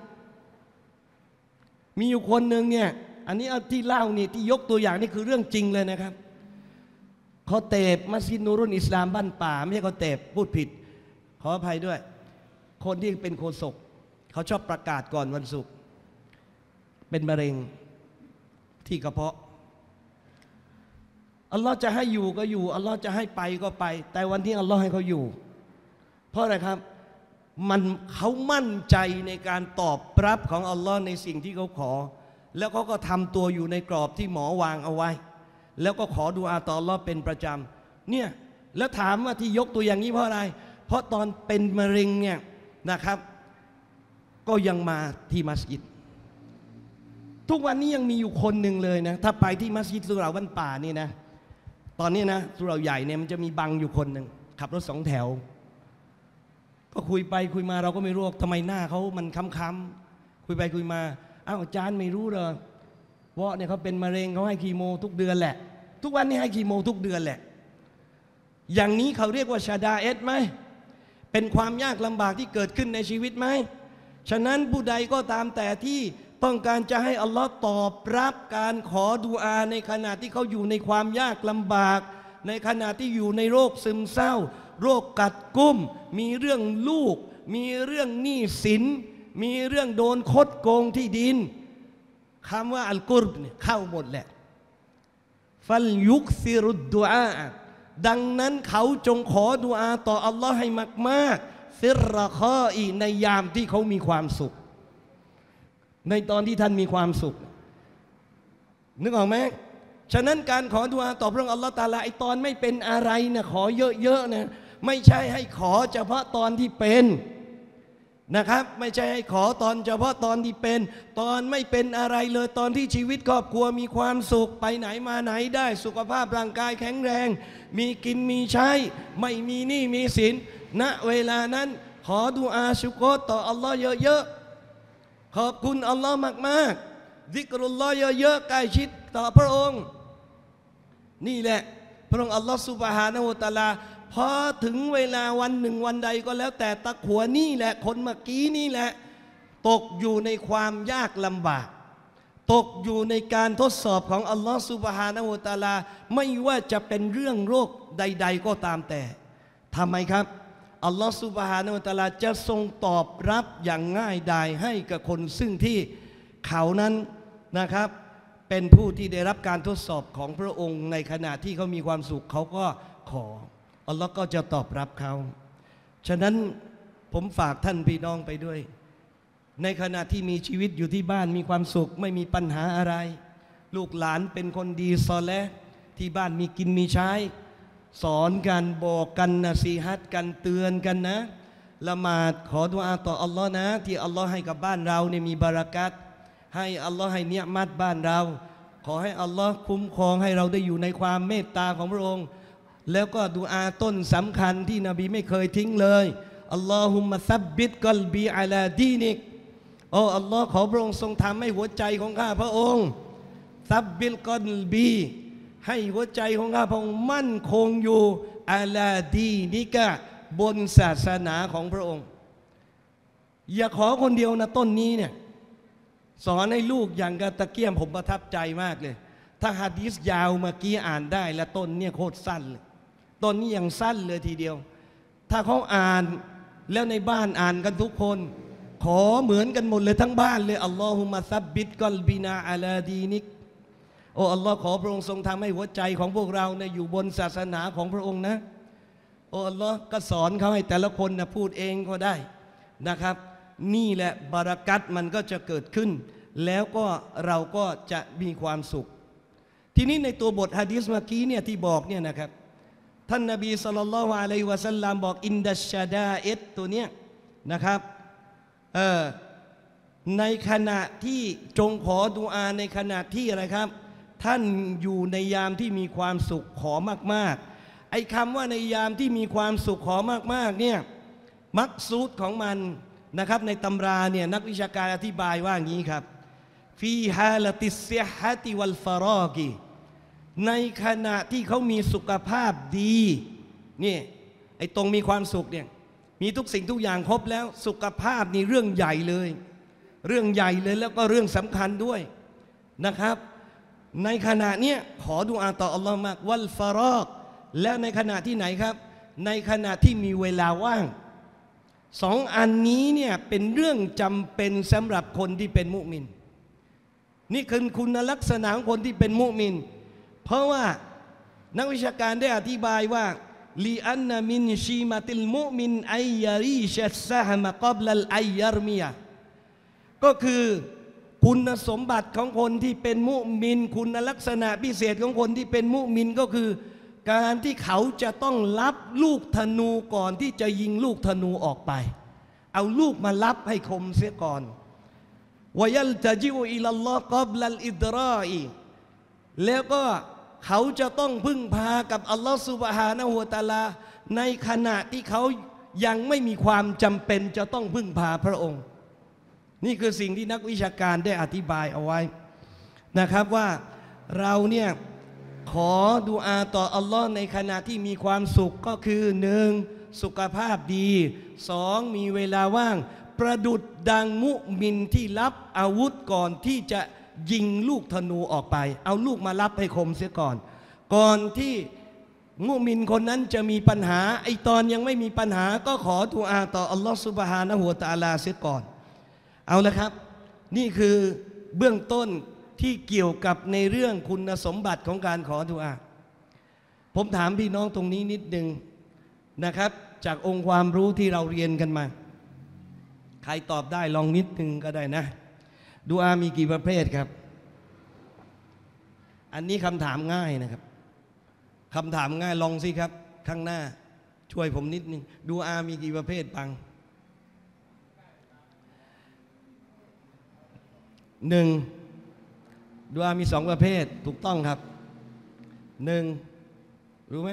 มีอยู่คนหนึ่งเนี่ยอันนี้ที่เล่านี่ที่ยกตัวอย่างนี่คือเรื่องจริงเลยนะครับเขาเตบมัสยิดนูรุนอิสลามบ้านป่าไม่ใช่เขาเตบพูดผิดขออภัยด้วยคนที่เป็นโฆษกเขาชอบประกาศก่อนวันศุกร์เป็นมะเร็งที่กระเพาะอัลลอฮ์จะให้อยู่ก็อยู่อัลลอฮ์จะให้ไปก็ไปแต่วันที่อัลลอฮ์ให้เขาอยู่เพราะอะไรครับเขามั่นใจในการตอบรับของอัลลอฮ์ในสิ่งที่เขาขอแล้วเขาก็ทำตัวอยู่ในกรอบที่หมอวางเอาไว้แล้วก็ขอดุอาต่ออัลลอฮ์เป็นประจำเนี่ยแล้วถามว่าที่ยกตัวอย่างนี้เพราะอะไรเพราะตอนเป็นมะเร็งเนี่ยนะครับก็ยังมาที่มัสยิดทุกวันนี้ยังมีอยู่คนหนึ่งเลยนะถ้าไปที่มัสยิดสุเหร่าบ้านป่านี่นะตอนนี้นะสุเหร่าใหญ่เนี่ยมันจะมีบังอยู่คนหนึ่งขับรถ2 แถวก็คุยไปคุยมาเราก็ไม่รู้ทำไมหน้าเขามันค้ำๆคุยไปคุยมาอาจารย์ไม่รู้เหรอว่าเนี่ยเขาเป็นมะเร็งเขาให้คีโมทุกเดือนแหละทุกวันนี้ให้คีโมทุกเดือนแหละอย่างนี้เขาเรียกว่าชาดาเอสไหมเป็นความยากลำบากที่เกิดขึ้นในชีวิตไหมฉะนั้นผู้ใดก็ตามแต่ที่ต้องการจะให้อัลลอฮ์ตอบรับการขอดุอาในขณะที่เขาอยู่ในความยากลำบากในขณะที่อยู่ในโรคซึมเศร้าโรคกัดกุ้มมีเรื่องลูกมีเรื่องหนี้สินมีเรื่องโดนคดโกงที่ดินคำว่าอัลกุรบเนี่ยเข้าหมดแหละฟัลยุกซิรุดดุอาดังนั้นเขาจงขอดุอาต่ออัลลอฮ์ให้มากๆฟิรคออีในยามที่เขามีความสุขในตอนที่ท่านมีความสุขนึกออกไหมฉะนั้นการขอดุอาต่อพระองค์อัลลอฮ์ตะอาลาไอตอนไม่เป็นอะไรนะขอเยอะๆนะไม่ใช่ให้ขอเฉพาะตอนที่เป็นนะครับไม่ใช่ให้ขอตอนเฉพาะตอนที่เป็นตอนไม่เป็นอะไรเลยตอนที่ชีวิตครอบครัวมีความสุขไปไหนมาไหนได้สุขภาพร่างกายแข็งแรงมีกินมีใช้ไม่มีหนี้มีสินณเวลานั้นขอดุอาชุกรต่ออัลลอฮ์เยอะๆขอบคุณอัลลอฮ์มากๆซิกรุลลอฮ์เยอะๆใกล้ชิดต่อพระองค์นี่แหละพระองค์อัลลอฮ์ซุบฮานะฮูวะตะอาลาพอถึงเวลาวันหนึ่งวันใดก็แล้วแต่ตะขัวนี่แหละคนเมื่อกี้นี่แหละตกอยู่ในความยากลำบากตกอยู่ในการทดสอบของอัลลอฮ์ซุบฮานะฮูวะตะอาลาไม่ว่าจะเป็นเรื่องโรคใดๆก็ตามแต่ทำไมครับอัลลอฮ์ซุบฮานะฮูวะตะอาลาจะทรงตอบรับอย่างง่ายดายให้กับคนซึ่งที่เขานั้นนะครับเป็นผู้ที่ได้รับการทดสอบของพระองค์ในขณะที่เขามีความสุขเขาก็ขออัลลอฮ์ก็จะตอบรับเขาฉะนั้นผมฝากท่านพี่น้องไปด้วยในขณะที่มีชีวิตอยู่ที่บ้านมีความสุขไม่มีปัญหาอะไรลูกหลานเป็นคนดีซอเลห์ที่บ้านมีกินมีใช้สอนกันบอกกันนะซีฮัตกันเตือนกันนะละหมาดขอดุอาต่ออัลลอฮ์นะที่อัลลอฮ์ให้กับบ้านเราเนี่ยมีบารักัตให้อัลลอฮ์ให้เนียมัตบ้านเราขอให้อัลลอฮ์คุ้มครองให้เราได้อยู่ในความเมตตาของพระองค์แล้วก็ดุอาต้นสำคัญที่นบีไม่เคยทิ้งเลยอัลลอฮุมะซับบิตกัลบีอะลาดีนิกโอ้อัลลอฮ์ขอพระองค์ทรงทำให้หัวใจของข้าพระองค์ซับบิลกัลบีให้หัวใจของข้าพระองค์มั่นคงอยู่อะลาดีนิกะบนศาสนาของพระองค์อย่าขอคนเดียวนะต้นนี้เนี่ยสอนให้ลูกอย่างกะตะเกียมผมประทับใจมากเลยถ้าหะดีษยาวเมื่อกี้อ่านได้และต้นเนี่ยโคตรสั้นเลยต้นนี้ยังสั้นเลยทีเดียวถ้าเขาอ่านแล้วในบ้านอ่านกันทุกคนขอเหมือนกันหมดเลยทั้งบ้านเลยอัลลอฮุมะซับบิตกัลบินาอะลาดีนิกโอ้อัลลอฮ์ขอพระองค์ทรงทำให้หัวใจของพวกเราเนี่ยอยู่บนศาสนาของพระองค์นะโอ้อัลลอฮ์ก็สอนเขาให้แต่ละคนนะพูดเองก็ได้นะครับนี่แหละบารักัตมันก็จะเกิดขึ้นแล้วก็เราก็จะมีความสุขทีนี้ในตัวบทหะดีษเมื่อกี้เนี่ยที่บอกเนี่ยนะครับท่านนบีศ็อลลัลลอฮุอะลัยฮิวะซัลลัมบอกอินดัชชะดาอิตตัวเนี้ยนะครับในขณะที่จงขอดุอาในขณะที่อะไรครับท่านอยู่ในยามที่มีความสุขขอมากๆไอ้คำว่าในยามที่มีความสุขขอมากๆเนี่ยมักซูดของมันนะครับในตำราเนี่ยนักวิชาการอธิบายว่าอย่างนี้ครับฟีฮาลติสซิฮะติวัลฟารอกีในขณะที่เขามีสุขภาพดีนี่ไอ้ตรงมีความสุขเนี่ยมีทุกสิ่งทุกอย่างครบแล้วสุขภาพนี่เรื่องใหญ่เลยเรื่องใหญ่เลยแล้วก็เรื่องสำคัญด้วยนะครับในขณะเนี้ยขอดุอาต่ออัลลอฮ์มากวัลฟารอกแล้วในขณะที่ไหนครับในขณะที่มีเวลาว่างสองอันนี้เนี่ยเป็นเรื่องจำเป็นสำหรับคนที่เป็นมุมินนี่คือคุณลักษณะของคนที่เป็นมุมินเพราะว่านักวิชาการได้อธิบายว่าลีอันนามินชีมาติลมุมินไอยารีชัสซะฮมะกับลัลไอยารมียก็คือคุณสมบัติของคนที่เป็นมุมินคุณลักษณะพิเศษของคนที่เป็นมุมินก็คือการที่เขาจะต้องรับลูกธนูก่อนที่จะยิงลูกธนูออกไปเอาลูกมารับให้คมเสียก่อนวะยัลตะจิอุอิลัลลอฮ์กับลัลอิดรออีแล้วก็เขาจะต้องพึ่งพากับอัลลอฮ์ซุบฮานะฮูวะตะอาลาในขณะที่เขายังไม่มีความจำเป็นจะต้องพึ่งพาพระองค์นี่คือสิ่งที่นักวิชาการได้อธิบายเอาไว้นะครับว่าเราเนี่ยขอดุอาต่ออัลลอฮ์ในขณะที่มีความสุขก็คือหนึ่งสุขภาพดีสองมีเวลาว่างประดุจดังมุมินที่รับอาวุธก่อนที่จะยิงลูกธนูออกไปเอาลูกมารับให้คมเสียก่อนก่อนที่มุมินคนนั้นจะมีปัญหาไอตอนยังไม่มีปัญหาก็ขอดุอาต่ออัลลอฮ์ซุบฮานะฮูวะตะอาลาเสียก่อนเอาละครับนี่คือเบื้องต้นที่เกี่ยวกับในเรื่องคุณสมบัติของการขอดุอาผมถามพี่น้องตรงนี้นิดนึงนะครับจากองค์ความรู้ที่เราเรียนกันมาใครตอบได้ลองนิดนึงก็ได้นะดุอามีกี่ประเภทครับอันนี้คำถามง่ายนะครับคำถามง่ายลองสิครับข้างหน้าช่วยผมนิดนึงดุอามีกี่ประเภทปังหนึ่งดุอามีสองประเภทถูกต้องครับหนึ่งรู้ไหม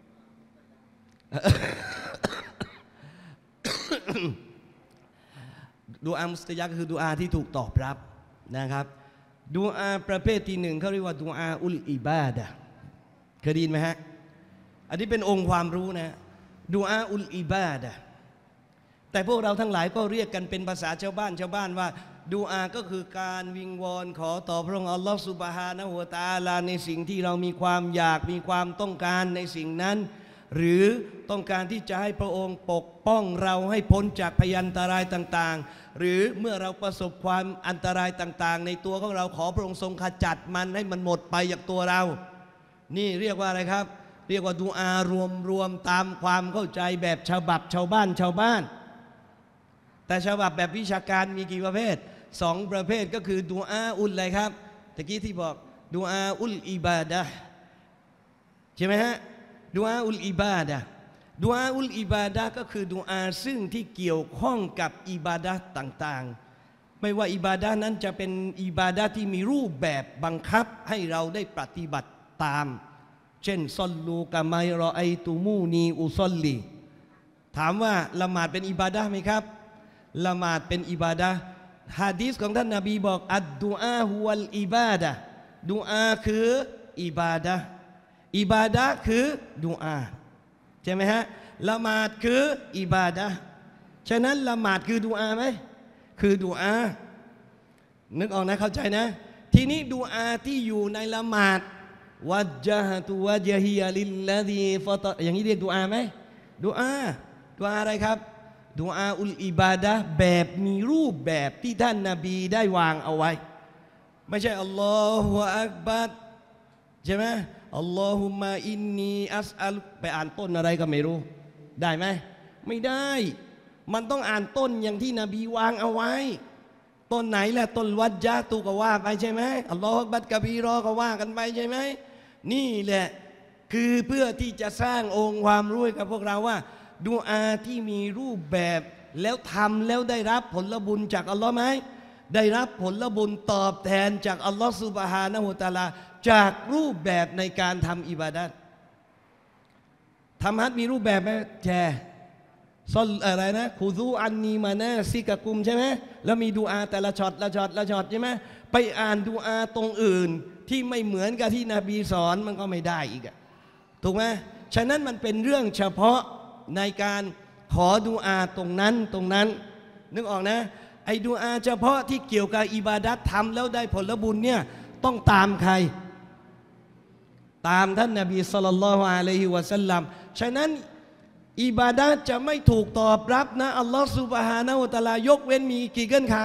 ดุอามุสตะญับคือดุอาที่ถูกตอบรับนะครับดุอาประเภทที่หนึ่งเขาเรียกว่าดุอาอุลอิบาดะห์เคยได้ยินไหมฮะอันนี้เป็นองค์ความรู้นะดุอาอุลอิบาดะห์แต่พวกเราทั้งหลายก็เรียกกันเป็นภาษาชาวบ้านว่าดุอาก็คือการวิงวอนขอต่อพระองค์อัลลอฮฺซุบฮานะฮูวะตะอาลาในสิ่งที่เรามีความอยากมีความต้องการในสิ่งนั้นหรือต้องการที่จะให้พระองค์ปกป้องเราให้พ้นจากพยันตรายต่างๆหรือเมื่อเราประสบความอันตรายต่างๆในตัวของเราขอพระองค์ทรงขจัดมันให้มันหมดไปจากตัวเรานี่เรียกว่าอะไรครับเรียกว่าดุอารวมตามความเข้าใจแบบฉบับชาวบ้านแต่ฉบับแบบวิชาการมีกี่ประเภทสองประเภทก็คือดุอาอุลอะไรครับตะกี้ที่บอกดุอาอุลอิบาดะห์ใช่ไหมฮะดุอาอุลอิบาดะห์ดุอาอุลอิบาดะห์ก็คือดุอาซึ่งที่เกี่ยวข้องกับอิบาดะห์ต่างๆไม่ว่าอิบาดะห์นั้นจะเป็นอิบาดะห์ที่มีรูปแบบบังคับให้เราได้ปฏิบัติตามเช่นซอลลูกะมัยรอไอตูมูนีอุซอลลีถามว่าละหมาดเป็นอิบาดะห์ไหมครับละหมาดเป็นอิบาดะห์หะดีษของท่านนบีบอกอัดดุอาฮุวัลอิบาดะห์ดุอาคืออิบาดะห์อิบาดะห์คือดุอาใช่ไหมฮะละหมาดคืออิบาดะห์ฉะนั้นละหมาดคือดุอาไหมคือดุอานึกออกนะเข้าใจนะทีนี้ดุอาที่อยู่ในละหมาดวัจญะฮะตุวะญะฮิยะลิลลซีฟะตะอย่างนี้เรียกดุอาไหมดุอาอะไรครับดุอาอุลอิบาดะห์แบบมีรูปแบบที่ท่านนบีได้วางเอาไว้ไม่ใช่อัลลอฮฺอักบัรใช่ไหมอัลลอฮุมะอินนีอัสอัลไปอ่านต้นอะไรก็ไม่รู้ได้ไหมไม่ได้มันต้องอ่านต้นอย่างที่นบีวางเอาไว้ต้นไหนแหละต้นวัจญะตุก็ว่าไปใช่ไหมอัลลอฮฺอักบัรกะบีรอก็ว่ากันไปใช่ไหมนี่แหละคือเพื่อที่จะสร้างองค์ความรู้กับพวกเราว่าดุอาที่มีรูปแบบแล้วทำแล้วได้รับผลบุญจากอัลลอฮ์ไหมได้รับผลบุญตอบแทนจากอัลลอฮ์ซุบฮานะฮูวะตะอาลาจากรูปแบบในการทำอิบาดะห์ทำฮัจญ์มีรูปแบบไหมแชร์ซอลอะไรนะคุซูอันนีมานะซิกะกุมใช่ไหมแล้วมีดุอาแต่ละช็อตใช่ไหมไปอ่านดุอาตรงอื่นที่ไม่เหมือนกับที่นบีสอนมันก็ไม่ได้อีกถูกไหมฉะนั้นมันเป็นเรื่องเฉพาะในการขอดุอาตรงนั้นนึกออกนะไอ้ดุอาเฉพาะที่เกี่ยวกับอิบาดัตทำแล้วได้ผลบุญเนี่ยต้องตามใครตามท่านนบีศ็อลลัลลอฮุอะลัยฮิวะซัลลัมฉะนั้นอิบาดะห์จะไม่ถูกตอบรับนะอัลลอฮฺซุบฮานะฮูวะตะอาลายกเว้นมีกี่เงื่อนไข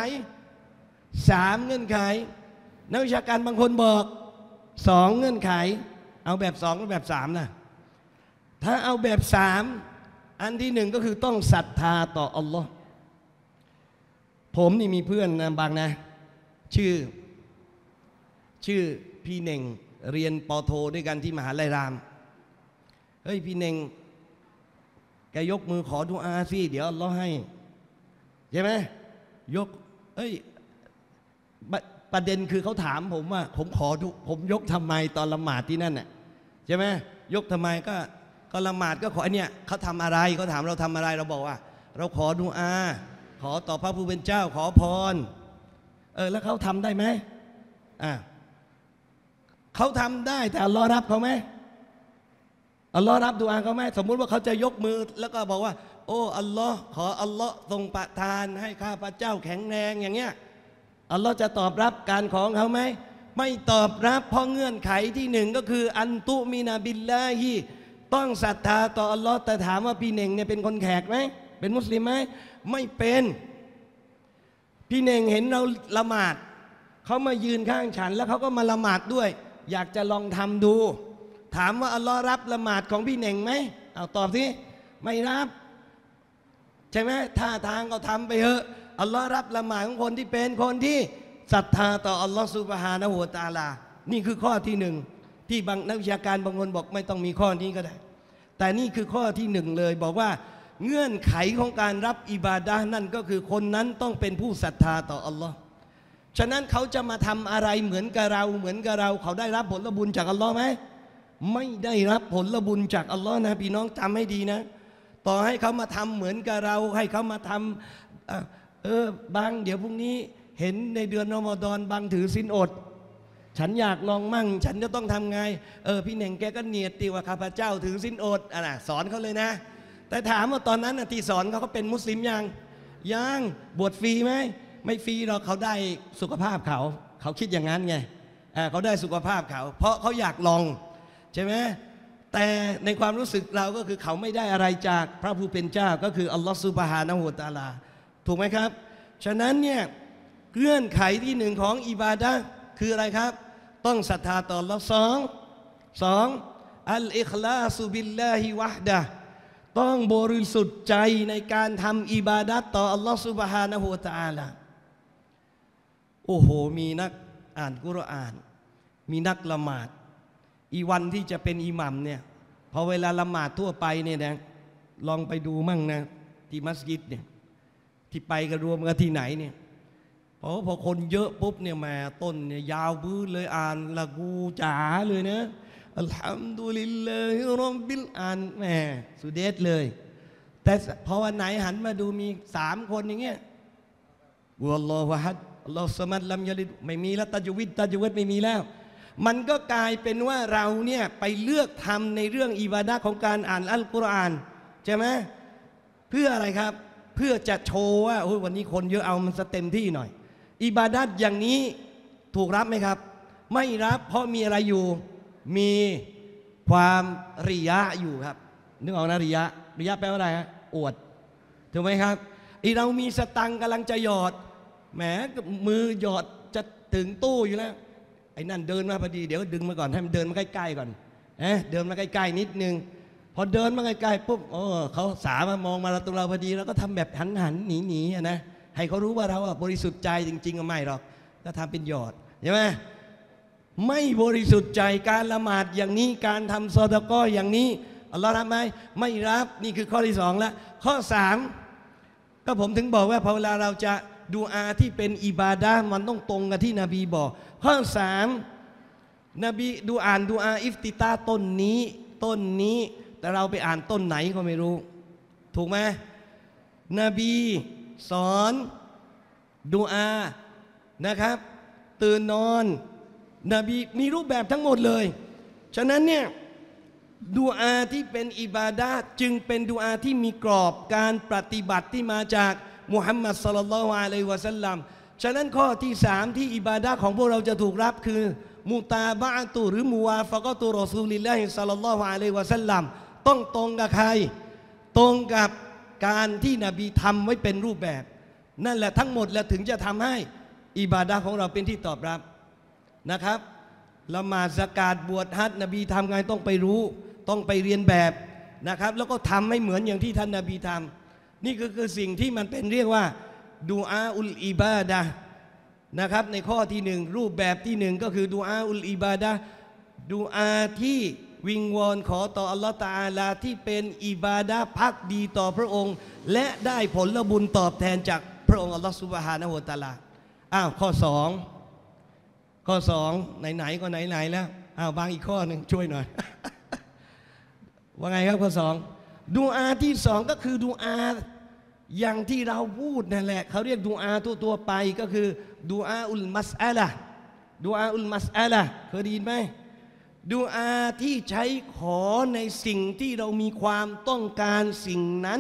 3เงื่อนไขนักวิชาการบางคนบอก2เงื่อนไขเอาแบบ2หรือแบบ3นะถ้าเอาแบบ3อันที่1ก็คือต้องศรัทธาต่ออัลลอฮ์ผมนี่มีเพื่อนนะบางนะชื่อพี่เน่งเรียนปโทด้วยกันที่มหาลัยรามเฮ้ยพี่เน่งแกยกมือขอดุอาสิเดี๋ยวอัลลอฮ์ให้ใช่ไหมยกประเด็นคือเขาถามผมว่าผมยกทำไมตอนละหมาดที่นั่นน่ะใช่ไหมยกทำไมก็ละหมาดก็ขอไอเนี่ยเขาทำอะไรเขาถามเราทำอะไรเราบอกว่าเราขอดุอาขอต่อพระผู้เป็นเจ้าขอพรแล้วเขาทำได้ไหมเขาทำได้แต่อัลลอฮ์รับเขาไหมอัลลอฮ์รับดุอาเขาไหมสมมุติว่าเขาจะยกมือแล้วก็บอกว่าโอ้อัลลอฮ์ขออัลลอฮ์ทรงประทานให้ข้าพเจ้าแข็งแรงอย่างเงี้ยอัลลอฮ์จะตอบรับการของเขาไหมไม่ตอบรับเพราะเงื่อนไขที่1ก็คืออันตุมินาบิลลาฮิต้องศรัทธาต่ออัลลอฮ์แต่ถามว่าพี่เน่งเนี่ยเป็นคนแขกไหมเป็นมุสลิมไหมไม่เป็นพี่เน่งเห็นเราละหมาดเขามายืนข้างฉันแล้วเขาก็มาละหมาดด้วยอยากจะลองทำดูถามว่าอัลลอฮ์รับละหมาดของพี่เน่งไหมเอาตอบสิไม่รับใช่ไหมท่าทางก็ทำไปเถอะอัลลอฮ์รับละหมาดของคนที่เป็นคนที่ศรัทธาต่ออัลลอฮ์ซุบฮานะฮูวะตะอาลานี่คือข้อที่1ที่บางนักวิชาการบางคนบอกไม่ต้องมีข้อนี้ก็ได้แต่นี่คือข้อที่1เลยบอกว่าเงื่อนไขของการรับอิบาดะห์นั่นก็คือคนนั้นต้องเป็นผู้ศรัทธาต่ออัลลอฮ์ฉฉะนั้นเขาจะมาทำอะไรเหมือนกับเราเขาได้รับผลบุญจากอัลลอฮ์ไหมไม่ได้รับผลบุญจากอัลลอฮ์นะพี่น้องจำให้ดีนะต่อให้เขามาทำเหมือนกับเราให้เขามาทำบางเดี๋ยวพรุ่งนี้เห็นในเดือนรอมฎอนบางถือศีลอดฉันอยากลองมั่งฉันจะต้องทำไงพี่เน่งแกก็เนียดตีว่าข้าพเจ้าถือศีลอดสอนเขาเลยนะแต่ถามว่าตอนนั้นที่สอนเขาเป็นมุสลิมยังบวชฟรีไหมไม่ฟรีหรอกเขาได้สุขภาพเขาคิดอย่างนั้นไงเขาได้สุขภาพเขาเพราะเขาอยากลองใช่ไหมแต่ในความรู้สึกเราก็คือเขาไม่ได้อะไรจากพระผู้เป็นเจ้าก็คืออัลลอฮฺซุบฮานะฮูวะตะอาลาถูกไหมครับฉะนั้นเนี่ยเงื่อนไขที่หนึ่งของอิบาดะห์คืออะไรครับต้องศรัทธาต่ออัลลอฮ์สองอัลอิคลาสุบิลลาฮิวะฮดะห์ต้องบริสุทธิ์ใจในการทำอิบาดะห์ต่ออัลลอฮ์ซุบฮานะฮูวะตะอาลาโอ้โหมีนักอ่านกุรอานมีนักละหมาดอีวันที่จะเป็นอิหมัมเนี่ยพอเวลาละหมาดทั่วไปเนี่ยนะลองไปดูมั่งนะที่มัสยิดเนี่ยที่ไปกันรวมกันที่ไหนเนี่ยพอคนเยอะปุ๊บเนี่ยมาต้นเนี่ยยาวบื้อเลยอ่านละกูจ๋าเลยนะอัลฮัมดุลิลลาฮิร็อบบิลอ่านแหมสุดเด็ดเลยแต่พอวันไหนหันมาดูมี3 คนอย่างเงี้ยอัลลอฮฺวะฮัดอัลลอฮฺซะมัดลัมยะลิดไม่มีแล้วตัจวิดไม่มีแล้วมันก็กลายเป็นว่าเราเนี่ยไปเลือกทำในเรื่องอิบาดะห์ของการอ่านอัลกุรอานใช่ไหมเพื่ออะไรครับเพื่อจะโชว์ว่าวันนี้คนเยอะเอามันสเต็มที่หน่อยอิบาดะห์อย่างนี้ถูกรับไหมครับไม่รับเพราะมีอะไรอยู่มีความริยะอยู่ครับนึกออกนะริยะแปลว่าอะไรฮะอวดถูกไหมครับเรามีสตังค์กำลังจะหยอดแหมมือหยอดจะถึงตู้อยู่แล้วไอ้นั่นเดินมาพอดีเดี๋ยวดึงมาก่อนให้มันเดินมาใกล้ๆก่อนเดินมาใกล้ๆนิดนึงพอเดินมาใกล้ๆปุ๊บเขาสามารถมองมาตรงเราพอดีแล้วก็ทำแบบหันหนีนะให้เขารู้ว่าเราบริสุทธิ์ใจจริงๆก็ไม่หรอกก็ทำเป็นหยอดใช่ไหมไม่บริสุทธิ์ใจการละหมาดอย่างนี้การทำซอดะกออย่างนี้อัลลอฮ์รับไหมไม่รับนี่คือข้อที่2แล้วข้อ3ก็ผมถึงบอกว่าพอเวลาเราจะดูอาที่เป็นอิบาดะห์มันต้องตรงกับที่นบีบอกข้อ3นบีดูอาอิฟติตาต้นนี้แต่เราไปอ่านต้นไหนก็ไม่รู้ถูกไหมนบีสอนดูอานะครับตื่นนอนนบีมีรูปแบบทั้งหมดเลยฉะนั้นเนี่ยดูอาที่เป็นอิบาดะห์จึงเป็นดูอาที่มีกรอบการปฏิบัติที่มาจากมุฮัมมัดศ็อลลัลลอฮุอะลัยฮิวะซัลลัมฉะนั้นข้อที่3ที่อิบาดะห์ของพวกเราจะถูกรับคือมุตาบะอะตุหรือมุวาฟะกะตุรอซูลิลลาฮิศ็อลลัลลอฮุอะลัยฮิวะซัลลัมต้องตรงกับใครตรงกับการที่นบีทำไว้เป็นรูปแบบนั่นแหละทั้งหมดแล้วถึงจะทำให้อิบาดะห์ของเราเป็นที่ตอบรับนะครับละหมาดซะกาตบวชฮัจญ์นบีทำไงต้องไปรู้ต้องไปเรียนแบบนะครับแล้วก็ทำให้เหมือนอย่างที่ท่านนบีทำนี่คือสิ่งที่มันเป็นเรียกว่าดูอาอุลอิบาดะห์นะครับในข้อที่1รูปแบบที่1ก็คือดูอาอุลอิบาดะห์ดูอาที่วิงวอนขอต่ออัลลอฮฺตะอาลาที่เป็นอิบาดะห์ภักดีต่อพระองค์และได้ผลบุญตอบแทนจากพระองค์อัลลอฮฺซุบฮานะฮูวะตะอาลาข้อ2ไหนๆก็ไหนๆแล้วบางอีกข้อหนึ่งช่วยหน่อย ว่าไงครับข้อ2ดูอาที่2ก็คือดูอาอย่างที่เราพูดนั่นแหละเขาเรียกดูอาตัวไปก็คือดูอาอุลมัสอะละเคยได้ยินไหมดูอาที่ใช้ขอในสิ่งที่เรามีความต้องการสิ่งนั้น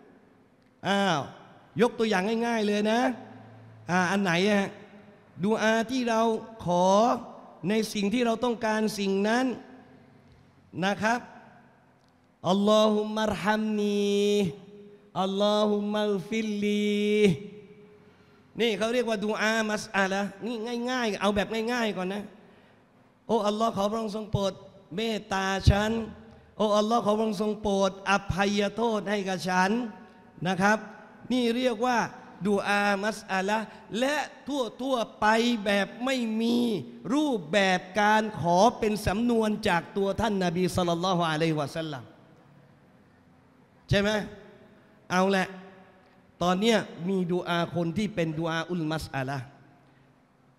ยกตัวอย่างง่ายๆเลยนะอันไหนดูอาที่เราขอในสิ่งที่เราต้องการสิ่งนั้นนะครับอัลลอฮุมะรฮัมนีอัลลอฮุมะฆฟิรลีนี่เขาเรียกว่าดูอามัสอะละนี่ง่ายๆเอาแบบง่ายๆก่อนนะโอ้อัลลอฮ์ขอพระองค์ทรงโปรดเมตตาฉันโอ้อัลลอฮ์ขอพระองค์ทรงโปรดอภัยโทษให้กับฉันนะครับนี่เรียกว่าดูอามัสอะละและทั่วไปแบบไม่มีรูปแบบการขอเป็นสำนวนจากตัวท่านนบีศ็อลลัลลอฮุอะลัยฮิวะซัลลัมใช่ไหมเอาแหละตอนเนี้ยมีดูอาคนที่เป็นดูอาอุลมัสอะละ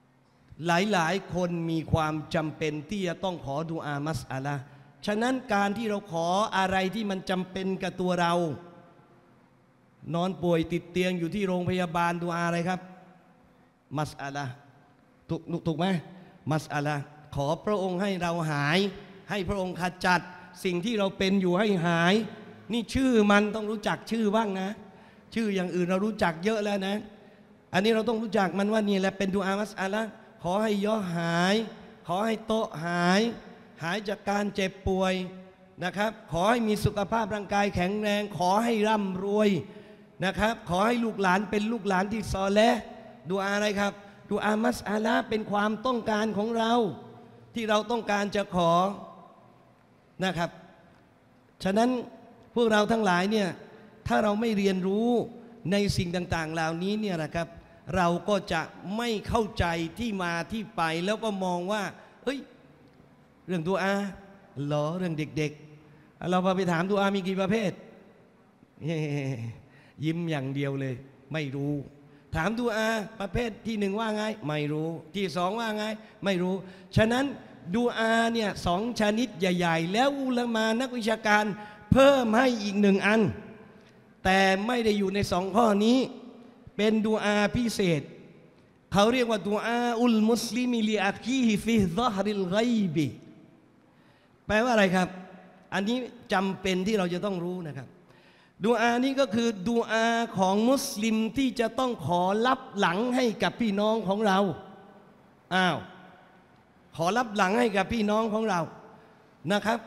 หลายๆคนมีความจำเป็นที่จะต้องขอดุอามัสอะละห์ฉะนั้นการที่เราขออะไรที่มันจำเป็นกับตัวเรานอนป่วยติดเตียงอยู่ที่โรงพยาบาลดุอาอะไรครับมัสอะละห์ถูกไหมมัสอะละห์ขอพระองค์ให้เราหายให้พระองค์ขจัดสิ่งที่เราเป็นอยู่ให้หายนี่ชื่อมันต้องรู้จักชื่อบ้างนะชื่ออย่างอื่นเรารู้จักเยอะแล้วนะอันนี้เราต้องรู้จักมันว่านี่แหละเป็นดุอามัสอะละห์ขอให้ย่อหายขอให้โตะหายจากการเจ็บป่วยนะครับขอให้มีสุขภาพร่างกายแข็งแรงขอให้ร่ำรวยนะครับขอให้ลูกหลานเป็นลูกหลานที่ซอเลห์ดุอาอะไรครับดุอามัสอะละห์เป็นความต้องการของเราที่เราต้องการจะขอนะครับฉะนั้นพวกเราทั้งหลายเนี่ยถ้าเราไม่เรียนรู้ในสิ่งต่างๆเหล่านี้เนี่ยนะครับเราก็จะไม่เข้าใจที่มาที่ไปแล้วก็มองว่าเฮ้ยเรื่องดุอาเหรอเรื่องเด็กๆเราพอไปถามดุอามีกี่ประเภทยิ้มอย่างเดียวเลยไม่รู้ถามดุอาประเภทที่หนึ่งว่าไงไม่รู้ที่สองว่าไงไม่รู้ฉะนั้นดุอาเนี่ยสองชนิดใหญ่ๆแล้วอุลามานักวิชาการเพิ่มให้อีกหนึ่งอันแต่ไม่ได้อยู่ในสองข้อนี้เป็นดุอาพิเศษเขาเรียกว่าดุอาอุลมุสลิมิลิอาคีฮิฟิซอฮริลไกบิแปลว่าอะไรครับอันนี้จำเป็นที่เราจะต้องรู้นะครับดุอานี้ก็คือดุอาของมุสลิมที่จะต้องขอรับหลังให้กับพี่น้องของเราขอรับหลังให้กับพี่น้องของเรานะครับ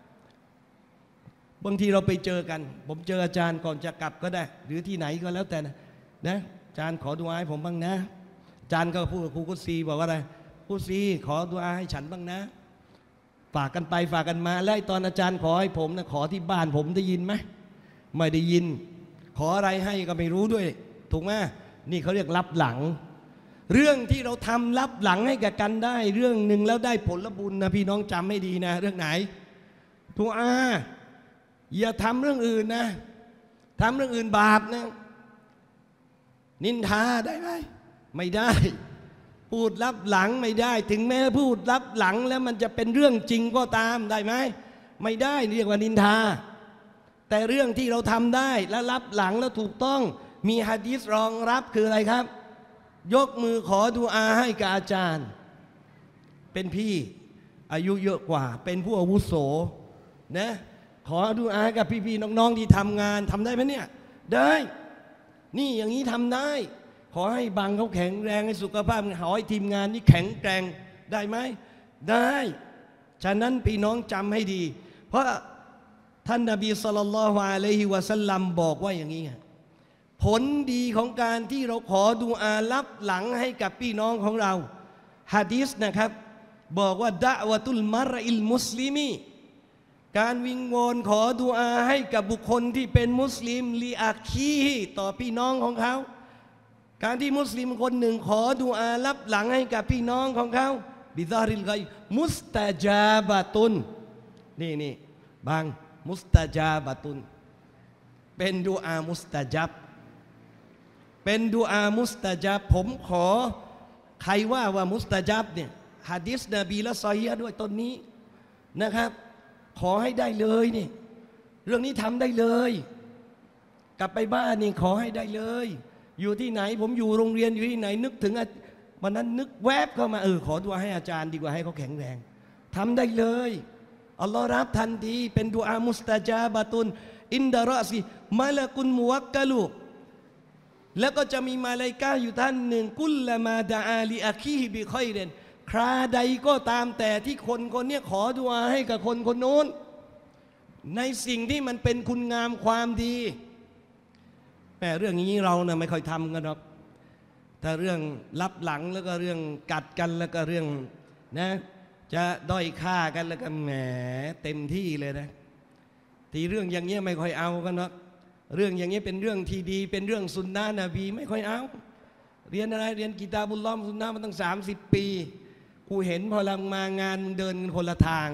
บางทีเราไปเจอกันผมเจออาจารย์ก่อนจะกลับก็ได้หรือที่ไหนก็แล้วแต่นะอาจารย์ขอดุอาให้ผมบ้างนะอาจารย์ก็พูดกับครูกุศรีบอกว่าอะไรกุศรีขอดุอาให้ฉันบ้างนะฝากกันไปฝากกันมาแล้วตอนอาจารย์ขอให้ผมนะขอที่บ้านผมได้ยินไหมไม่ได้ยินขออะไรให้ก็ไม่รู้ด้วยถูกไหมนี่เขาเรียกรับหลังเรื่องที่เราทำรับหลังให้กับกันได้เรื่องหนึ่งแล้วได้ผลบุญนะพี่น้องจำให้ดีนะเรื่องไหนดุอาอย่าทำเรื่องอื่นนะทำเรื่องอื่นบาปนะนินทาได้ไหมไม่ได้พูดรับหลังไม่ได้ถึงแม้พูดรับหลังแล้วมันจะเป็นเรื่องจริงก็ตามได้ไหมไม่ได้เรียกว่านินทาแต่เรื่องที่เราทำได้และรับหลังแล้วถูกต้องมีหะดีษรองรับคืออะไรครับยกมือขอดุอาให้กับอาจารย์เป็นพี่อายุเยอะกว่าเป็นผู้อาวุโสนะขอดุอากับพี่ๆน้องๆที่ทำงานทำได้ไหมเนี่ยได้นี่อย่างนี้ทำได้ขอให้บังเขาแข็งแรงให้สุขภาพขอให้ทีมงานนี้แข็งแกร่งได้ไหมได้ฉะนั้นพี่น้องจำให้ดีเพราะท่านนบีศ็อลลัลลอฮุอะลัยฮิวะซัลลัมบอกว่าอย่างนี้ผลดีของการที่เราขอดุอารับหลังให้กับพี่น้องของเราหะดีษนะครับบอกว่าดะอ์วะตุลมัรอิลมุสลิมีการวิงวอนขอดุอาให้กับบุคคลที่เป็นมุสลิมลีอาคีต่อพี่น้องของเขาการที่มุสลิมคนหนึ่งขอดุอารับหลังให้กับพี่น้องของเขาบิซาริลไกมุสตะจาบะตุนนี่บางมุสตะจาบะตุนเป็นดุอามุสตะจับเป็นดุอามุสตะจับผมขอใครว่ามุสตะจับเนี่ยหะดีษนบีและซอฮีฮ์ด้วยต้นนี้นะครับขอให้ได้เลยนี่เรื่องนี้ทำได้เลยกลับไปบ้านนี่ขอให้ได้เลยอยู่ที่ไหนผมอยู่โรงเรียนอยู่ที่ไหนนึกถึงวันนั้นนึกแวบเข้ามาขอดุอาให้อาจารย์ดีกว่าให้เขาแข็งแรงทำได้เลยอัลลอฮ์รับทันทีเป็นดุอามุสตะจาบะตุนอินดะรอซิมาละกุนมุวักกะลูแล้วก็จะมีมาลาอิกะฮ์อยู่ท่านหนึ่งกุลละมาดะอาลีอาคีฮิบิคอยรินคราใดก็ตามแต่ที่คนนี้ขอดุอาให้กับคนโน้นในสิ่งที่มันเป็นคุณงามความดีแต่เรื่องนี้เรานะไม่ค่อยทำกันหรอกถ้าเรื่องรับหลังแล้วก็เรื่องกัดกันแล้วก็เรื่องนะจะด้อยค่ากันแล้วก็แหมเต็มที่เลยนะที่เรื่องอย่างเงี้ยไม่ค่อยเอากันหรอกเรื่องอย่างเงี้ยเป็นเรื่องที่ดีเป็นเรื่องสุนนะนบีไม่ค่อยเอาเรียนอะไรเรียนกิตาบุลลอฮ์สุนนะมาตั้ง30 ปีกูเห็นพอเรามางานมึงเดินคนละทาง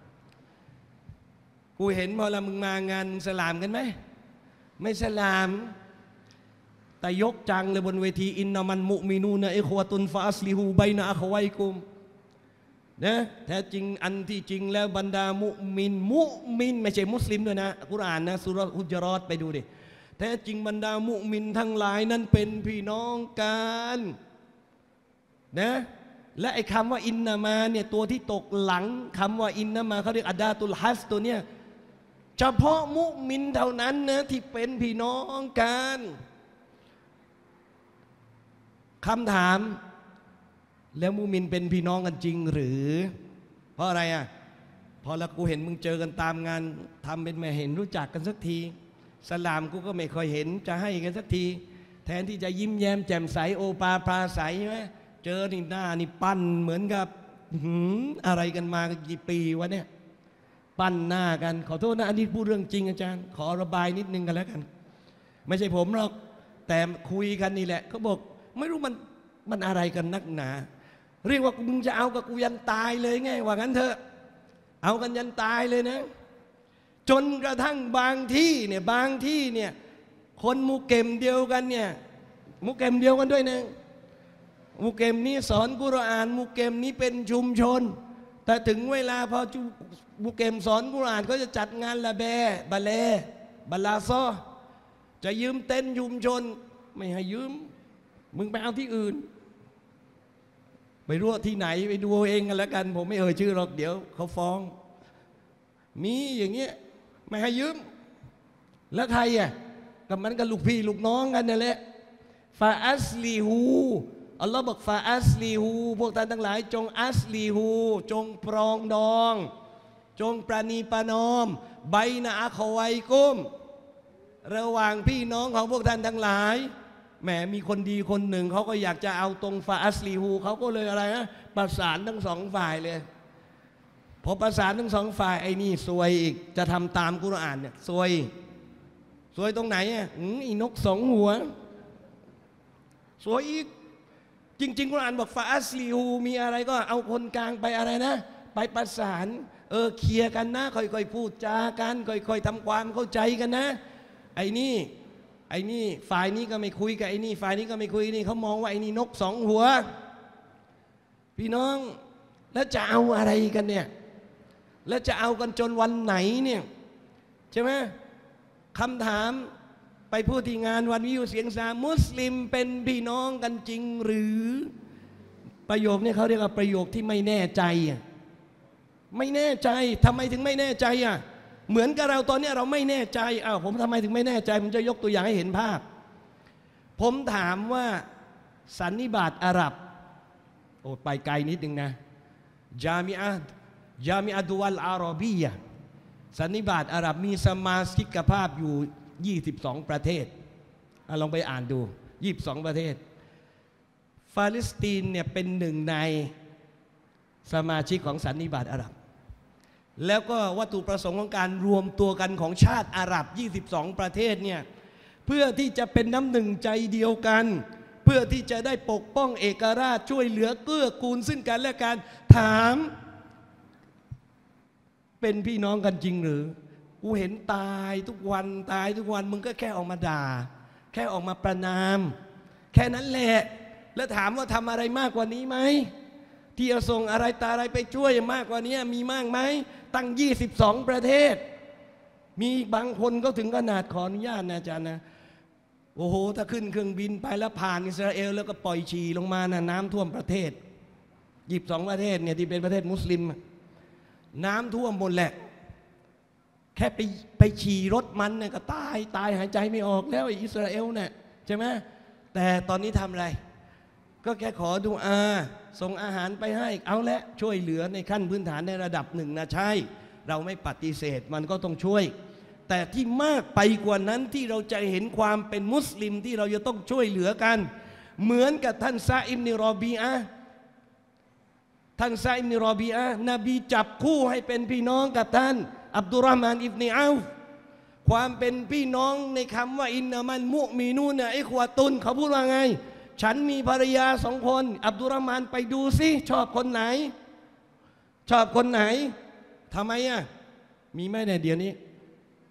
กูเห็นพอเรามึงมางานสลามกันไหมไม่สลามแต่ยกจังเลยบนเวทีอินนามันมุมินูนะอิควะตุนฟาอัสลิฮูไบนะอะควัยกุมนะแท้จริงอันที่จริงแล้วบรรดามุมินไม่ใช่มุสลิมด้วยนะกุรอานนะซูเราะห์ฮุจเราะห์ไปดูดิแท้จริงบรรดามุมินทั้งหลายนั้นเป็นพี่น้องกันนะและไอ้คำว่าอินนามาเนี่ยตัวที่ตกหลังคำว่าอินนามาเขาเรียกอะดาตุลฮัสตัวเนี้ยเฉพาะมุมินเท่านั้นนะที่เป็นพี่น้องกันคำถามแล้วมุมินเป็นพี่น้องกันจริงหรือเพราะอะไรอ่ะพอแล้วกูเห็นมึงเจอกันตามงานทำเป็นไม่เห็นรู้จักกันสักทีสลามกูก็ไม่ค่อยเห็นจะให้กันสักทีแทนที่จะยิ้มแย้มแจ่มใสโอปาปราใสใช่ไหมเจอนี่หน้านี่ปั้นเหมือนกับอะไรกันมากี่ปีวะเนี่ยปั้นหน้ากันขอโทษนะอันนี้พูดเรื่องจริงอาจารย์ขอระบายนิดนึงกันแล้วกันไม่ใช่ผมหรอกแต่คุยกันนี่แหละเขาบอกไม่รู้มันอะไรกันนักหนาเรียกว่ามึงจะเอากับกูยันตายเลยไงว่างั้นเถอะเอากันยันตายเลยนะจนกระทั่งบางที่เนี่ยคนมุเกมเดียวกันเนี่ยมุเกมเดียวกันด้วยนะมุเกมนี้สอนกุรอานมุเกมนี้เป็นชุมชนแต่ถึงเวลาพอมุเกมสอนกุรอานก็จะจัดงานละแบบาเลบาลาซอจะยืมเต้นชุมชนไม่ให้ยืมมึงไปเอาที่อื่นไปรู้ที่ไหนไปดูเองกันแล้วกันผมไม่เอ่ยชื่อหรอกเดี๋ยวเขาฟ้องมีอย่างเงี้ยไม่ให้ยืมแล้วใครอ่ะกับมันกับลูกพี่ลูกน้องกันนั่นแหละฟาอัสลีฮูอัลลอฮ์บอกฟาอัสลีฮูพวกท่านทั้งหลายจงอัสลีฮูจงปรองดองจงประนีประนอมไบนะอะควัยกุมระหว่างพี่น้องของพวกท่านทั้งหลายแหมมีคนดีคนหนึ่งเขาก็อยากจะเอาตรงฟาอัสลีฮูเขาก็เลยอะไรนะประสานทั้งสองฝ่ายเลยพอประสานทั้งสองฝ่ายไอ้นี่ซวยอีกจะทำตามกุรอานเนี่ยซวยตรงไหนอ่ะอีนกสองหัวซวยอีกจริงๆกุรอานบอกฟาอัสลีฮูมีอะไรก็เอาคนกลางไปอะไรนะไปประสานเคลียร์กันนะค่อยๆพูดจากันค่อยๆทำความเข้าใจกันนะไอ้นี่ฝ่ายนี้ก็ไม่คุยกับไอ้นี่ฝ่ายนี้ก็ไม่คุยนี่เขามองว่าไอ้นี่นกสองหัวพี่น้องแล้วจะเอาอะไรกันเนี่ยแล้วจะเอากันจนวันไหนเนี่ยใช่ไหมคำถามไปพูดที่งานวันวิวเสียงสามุสลิมเป็นพี่น้องกันจริงหรือประโยคนี้เขาเรียกว่าประโยคที่ไม่แน่ใจไม่แน่ใจทำไมถึงไม่แน่ใจอ่ะเหมือนกับเราตอนนี้เราไม่แน่ใจผมทำไมถึงไม่แน่ใจผมจะยกตัวอย่างให้เห็นภาพผมถามว่าสันนิบาตอาหรับไปไกลนิดนึงนะจามิอะดุวัลอาราบียะสันนิบาตอาหรับมีสมาชิกภาพอยู่22ประเทศลองไปอ่านดู22ประเทศปาเลสไตน์เนี่ยเป็นหนึ่งในสมาชิกของสันนิบาตอาหรับแล้วก็วัตถุประสงค์ของการรวมตัวกันของชาติอาหรับ22ประเทศเนี่ยเพื่อที่จะเป็นน้ำหนึ่งใจเดียวกันเพื่อที่จะได้ปกป้องเอกราชช่วยเหลือเกื้อกูลซึ่งกันและกันถามเป็นพี่น้องกันจริงหรือกูเห็นตายทุกวันมึงก็แค่ออกมาด่าแค่ออกมาประณามแค่นั้นแหละแล้วถามว่าทำอะไรมากกว่านี้ไหมที่จะส่งอะไรตาอะไรไปช่วยมากกว่านี้มีมากไหมตั้ง22ประเทศมีบางคนก็ถึงขนาดขออนุญาตนะอาจารย์นะโอ้โหถ้าขึ้นเครื่องบินไปแล้วผ่านอิสราเอลแล้วก็ปล่อยฉี่ลงมานะน้ำท่วมประเทศ22ประเทศเนี่ยที่เป็นประเทศมุสลิมน้ำท่วมหมดแหละแค่ไปฉี่รถมันเนี่ยก็ตายหายใจไม่ออกแล้วอิสราเอลเนี่ยใช่ไหมแต่ตอนนี้ทำอะไรก็แค่ขอดุอาส่งอาหารไปให้เอาละช่วยเหลือในขั้นพื้นฐานในระดับหนึ่งนะใช่เราไม่ปฏิเสธมันก็ต้องช่วยแต่ที่มากไปกว่านั้นที่เราจะเห็นความเป็นมุสลิมที่เราจะต้องช่วยเหลือกันเหมือนกับท่านซาอิบนิรอบีอะห์นบีจับคู่ให้เป็นพี่น้องกับท่านอับดุลรอห์มานอิบนุเอาฟความเป็นพี่น้องในคำว่าอินนามันมุมินูนะอิควะตุนเขาพูดว่าไงฉันมีภรรยา2 คนอับดุลรอห์มานไปดูสิชอบคนไหนทำไมมีไหมในเดี๋ยวนี้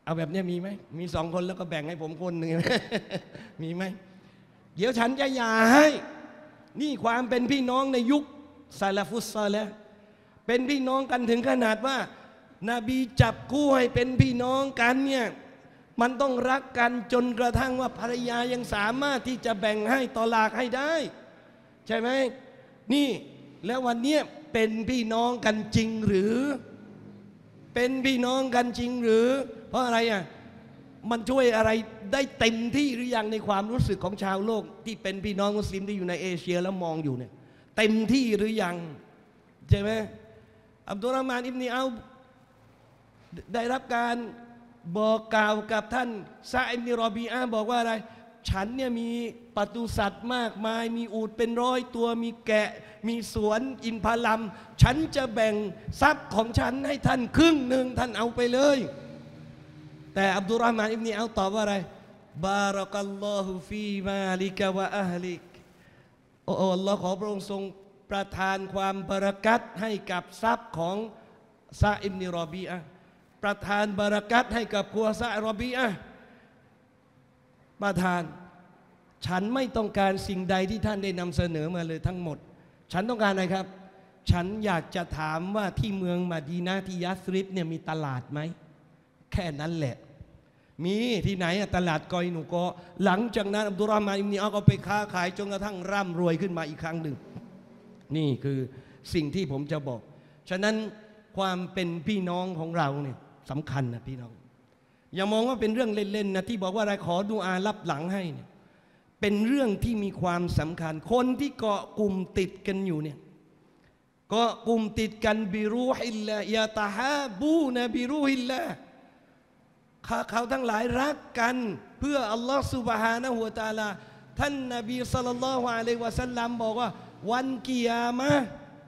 เอาแบบนี้มีไหมมี2 คนแล้วก็แบ่งให้ผมคนหนึ่ง มีไหมเดี๋ยวฉันจะหย่าให้นี่ความเป็นพี่น้องในยุคซาลาฟุสซอลิห์เป็นพี่น้องกันถึงขนาดว่านบีจับคู่ให้เป็นพี่น้องกันเนี่ยมันต้องรักกันจนกระทั่งว่าภรรยายังสามารถที่จะแบ่งให้ตอลากให้ได้ใช่ไหมนี่แล้ววันนี้เป็นพี่น้องกันจริงหรือเป็นพี่น้องกันจริงหรือเพราะอะไรอ่ะมันช่วยอะไรได้เต็มที่หรือยังในความรู้สึกของชาวโลกที่เป็นพี่น้องมุสลิมที่อยู่ในเอเชียแล้วมองอยู่เนี่ยเต็มที่หรือยังใช่ไหมอับดุลรอห์มานอิบนีเอาได้รับการบอกกล่าวกับท่านซะอิบนุรอบีอะห์บอกว่าอะไรฉันเนี่ยมีปศุสัตว์มากมายมีอูฐเป็น100 ตัวมีแกะมีสวนอินทผลัมฉันจะแบ่งทรัพย์ของฉันให้ท่านครึ่งหนึ่งท่านเอาไปเลยแต่อับดุลรอห์มานอิบนีเอาตอบว่าอะไรบารักัลลอฮุฟีมาลิกะวะอะฮลิกโอ้อัลลอฮ์ขอพระองค์ทรงประทานความบารักัตให้กับทรัพย์ของซะอิบนุรอบีอะห์ประทานบารักัตให้กับครัวซะรอบีอะห์ประทานฉันไม่ต้องการสิ่งใดที่ท่านได้นำเสนอมาเลยทั้งหมดฉันต้องการอะไรครับฉันอยากจะถามว่าที่เมืองมะดีนะห์ที่ยัสริบเนี่ยมีตลาดไหมแค่นั้นแหละมีที่ไหนตลาดกอยหนูก็หลังจากนั้นอับดุลรอห์มานอิบนีเอาก็ไปค้าขายจนกระทั่งร่ำรวยขึ้นมาอีกครั้งหนึ่งนี่คือสิ่งที่ผมจะบอกฉะนั้นความเป็นพี่น้องของเราเนี่ยสำคัญนะพี่น้องอย่ามองว่าเป็นเรื่องเล่นๆนะที่บอกว่าอะไรขอดุอารับหลังให้เนี่ยเป็นเรื่องที่มีความสำคัญคนที่เกาะกลุ่มติดกันอยู่เนี่ยเกาะกลุ่มติดกันบิรูฮิลลาฮ์ยาตะฮาบูนะบิรูฮิลลาฮ์เขาทั้งหลายรักกันเพื่ออัลลอฮฺซุบฮานะฮูวะตะอาลาท่านนบีศ็อลลัลลอฮุอะลัยฮิวะซัลลัมบอกว่าวันกิยามะ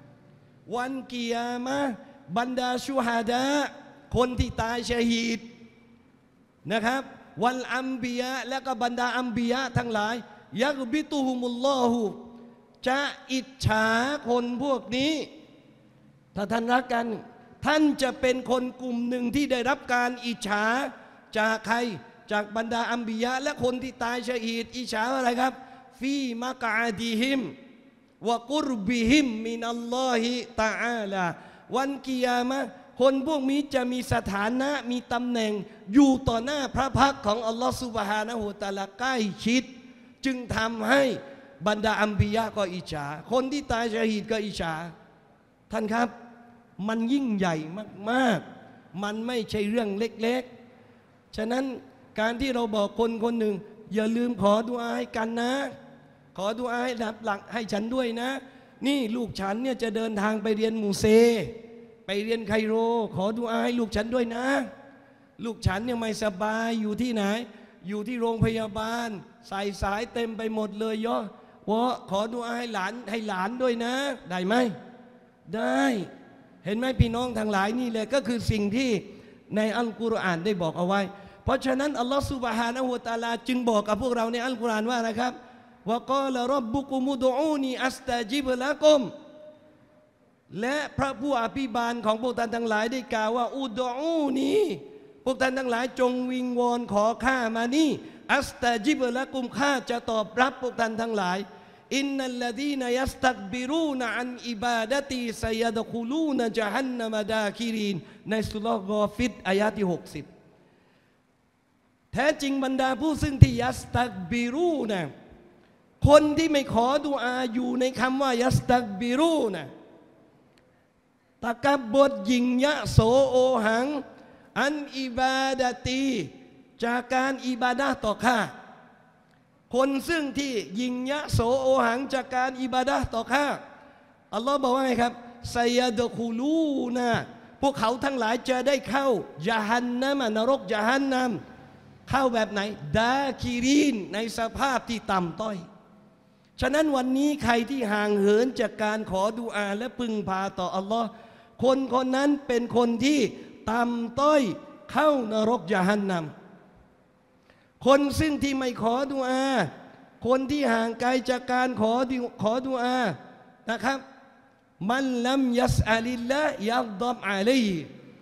ห์บรรดาชูฮาดะคนที่ตายชะฮีดนะครับวัลอัมบิยะและก็บรรดาอัมบิยะทั้งหลายยักบิตุฮุมุลลอฮุจะอิจฉาคนพวกนี้ถ้าท่านรักกันท่านจะเป็นคนกลุ่มหนึ่งที่ได้รับการอิจฉาจากใครจากบรรดาอัมบิยะและคนที่ตายชะฮีดอิจฉาอะไรครับฟีมะกะดิฮิมวะกุรบิฮิมมินัลลอฮิตะอาลาวันกิยามะห์คนพวกนี้จะมีสถานะมีตำแหน่งอยู่ต่อหน้าพระพักตร์ของอัลลอฮฺซุบฮานะฮูวะตะอาลาใกล้ชิดจึงทำให้บรรดาอัมบิยะก็อิจฉาคนที่ตายชะฮีดก็อิจฉาท่านครับมันยิ่งใหญ่มากๆมันไม่ใช่เรื่องเล็กๆฉะนั้นการที่เราบอกคนคนหนึ่งอย่าลืมขอดุอาให้กันนะขอดุอาให้รับหลักให้ฉันด้วยนะนี่ลูกฉันเนี่ยจะเดินทางไปเรียนมูเซไปเรียนไคโรขอดุอาให้ลูกฉันด้วยนะลูกฉันเนี่ยไม่สบายอยู่ที่ไหนอยู่ที่โรงพยาบาลใส่สายเต็มไปหมดเลยย่อวะขอดุอาให้หลานด้วยนะได้ไหมได้เห็นไหมพี่น้องทั้งหลายนี่เลยก็คือสิ่งที่ในอัลกุรอานได้บอกเอาไว้เพราะฉะนั้นอัลลอฮฺซุบฮานะฮูวะตะอาลาจึงบอกกับพวกเราในอัลกุรอานว่าอะไรครับวะกาลร็อบบุกุมุดอูนีอัสตาจิบละกุมและพระผู้อภิบาลของพวกท่านทั้งหลายได้กล่าวว่าอุดอูนีพวกท่านทั้งหลายจงวิงวอนขอข้ามานี่อัสตาจิบละกุมข้าจะตอบรับพวกท่านทั้งหลายอินนัลลดีนยัสตักบิรูนอันอิบาดะตีไซยดคุลูนจะฮันนมดาคิรินในสุรกอฟิดอายะที่60แท้จริงบรรดาผู้ซึ่งที่ยัสตักบิรูนะคนที่ไม่ขอดุอาอยู่ในคำว่ายัสตักบิรูนะตะกับบทยิงยะโสโอหังอันอิบาดะตีจากการอิบาดะต่อข้าคนซึ่งที่ยิงยะโสโอหังจากการอิบาดะต่อข้าอัลลอฮ์บอกว่าไงครับไซยดคูลูนะพวกเขาทั้งหลายจะได้เข้ายะฮันนัมนรกยะฮันนัมเข้าแบบไหนดาคิรินในสภาพที่ต่ำต้อยฉะนั้นวันนี้ใครที่ห่างเหินจากการขอดุอาและพึ่งพาต่ออัลลอฮ์คนคนนั้นเป็นคนที่ต่ำต้อยเข้านรกยะฮันนัมคนซึ่งที่ไม่ขอดุอาคนที่ห่างไกลจากการขอดุอานะครับมันลัมยัสอาลิลละยักดอบอาลีพ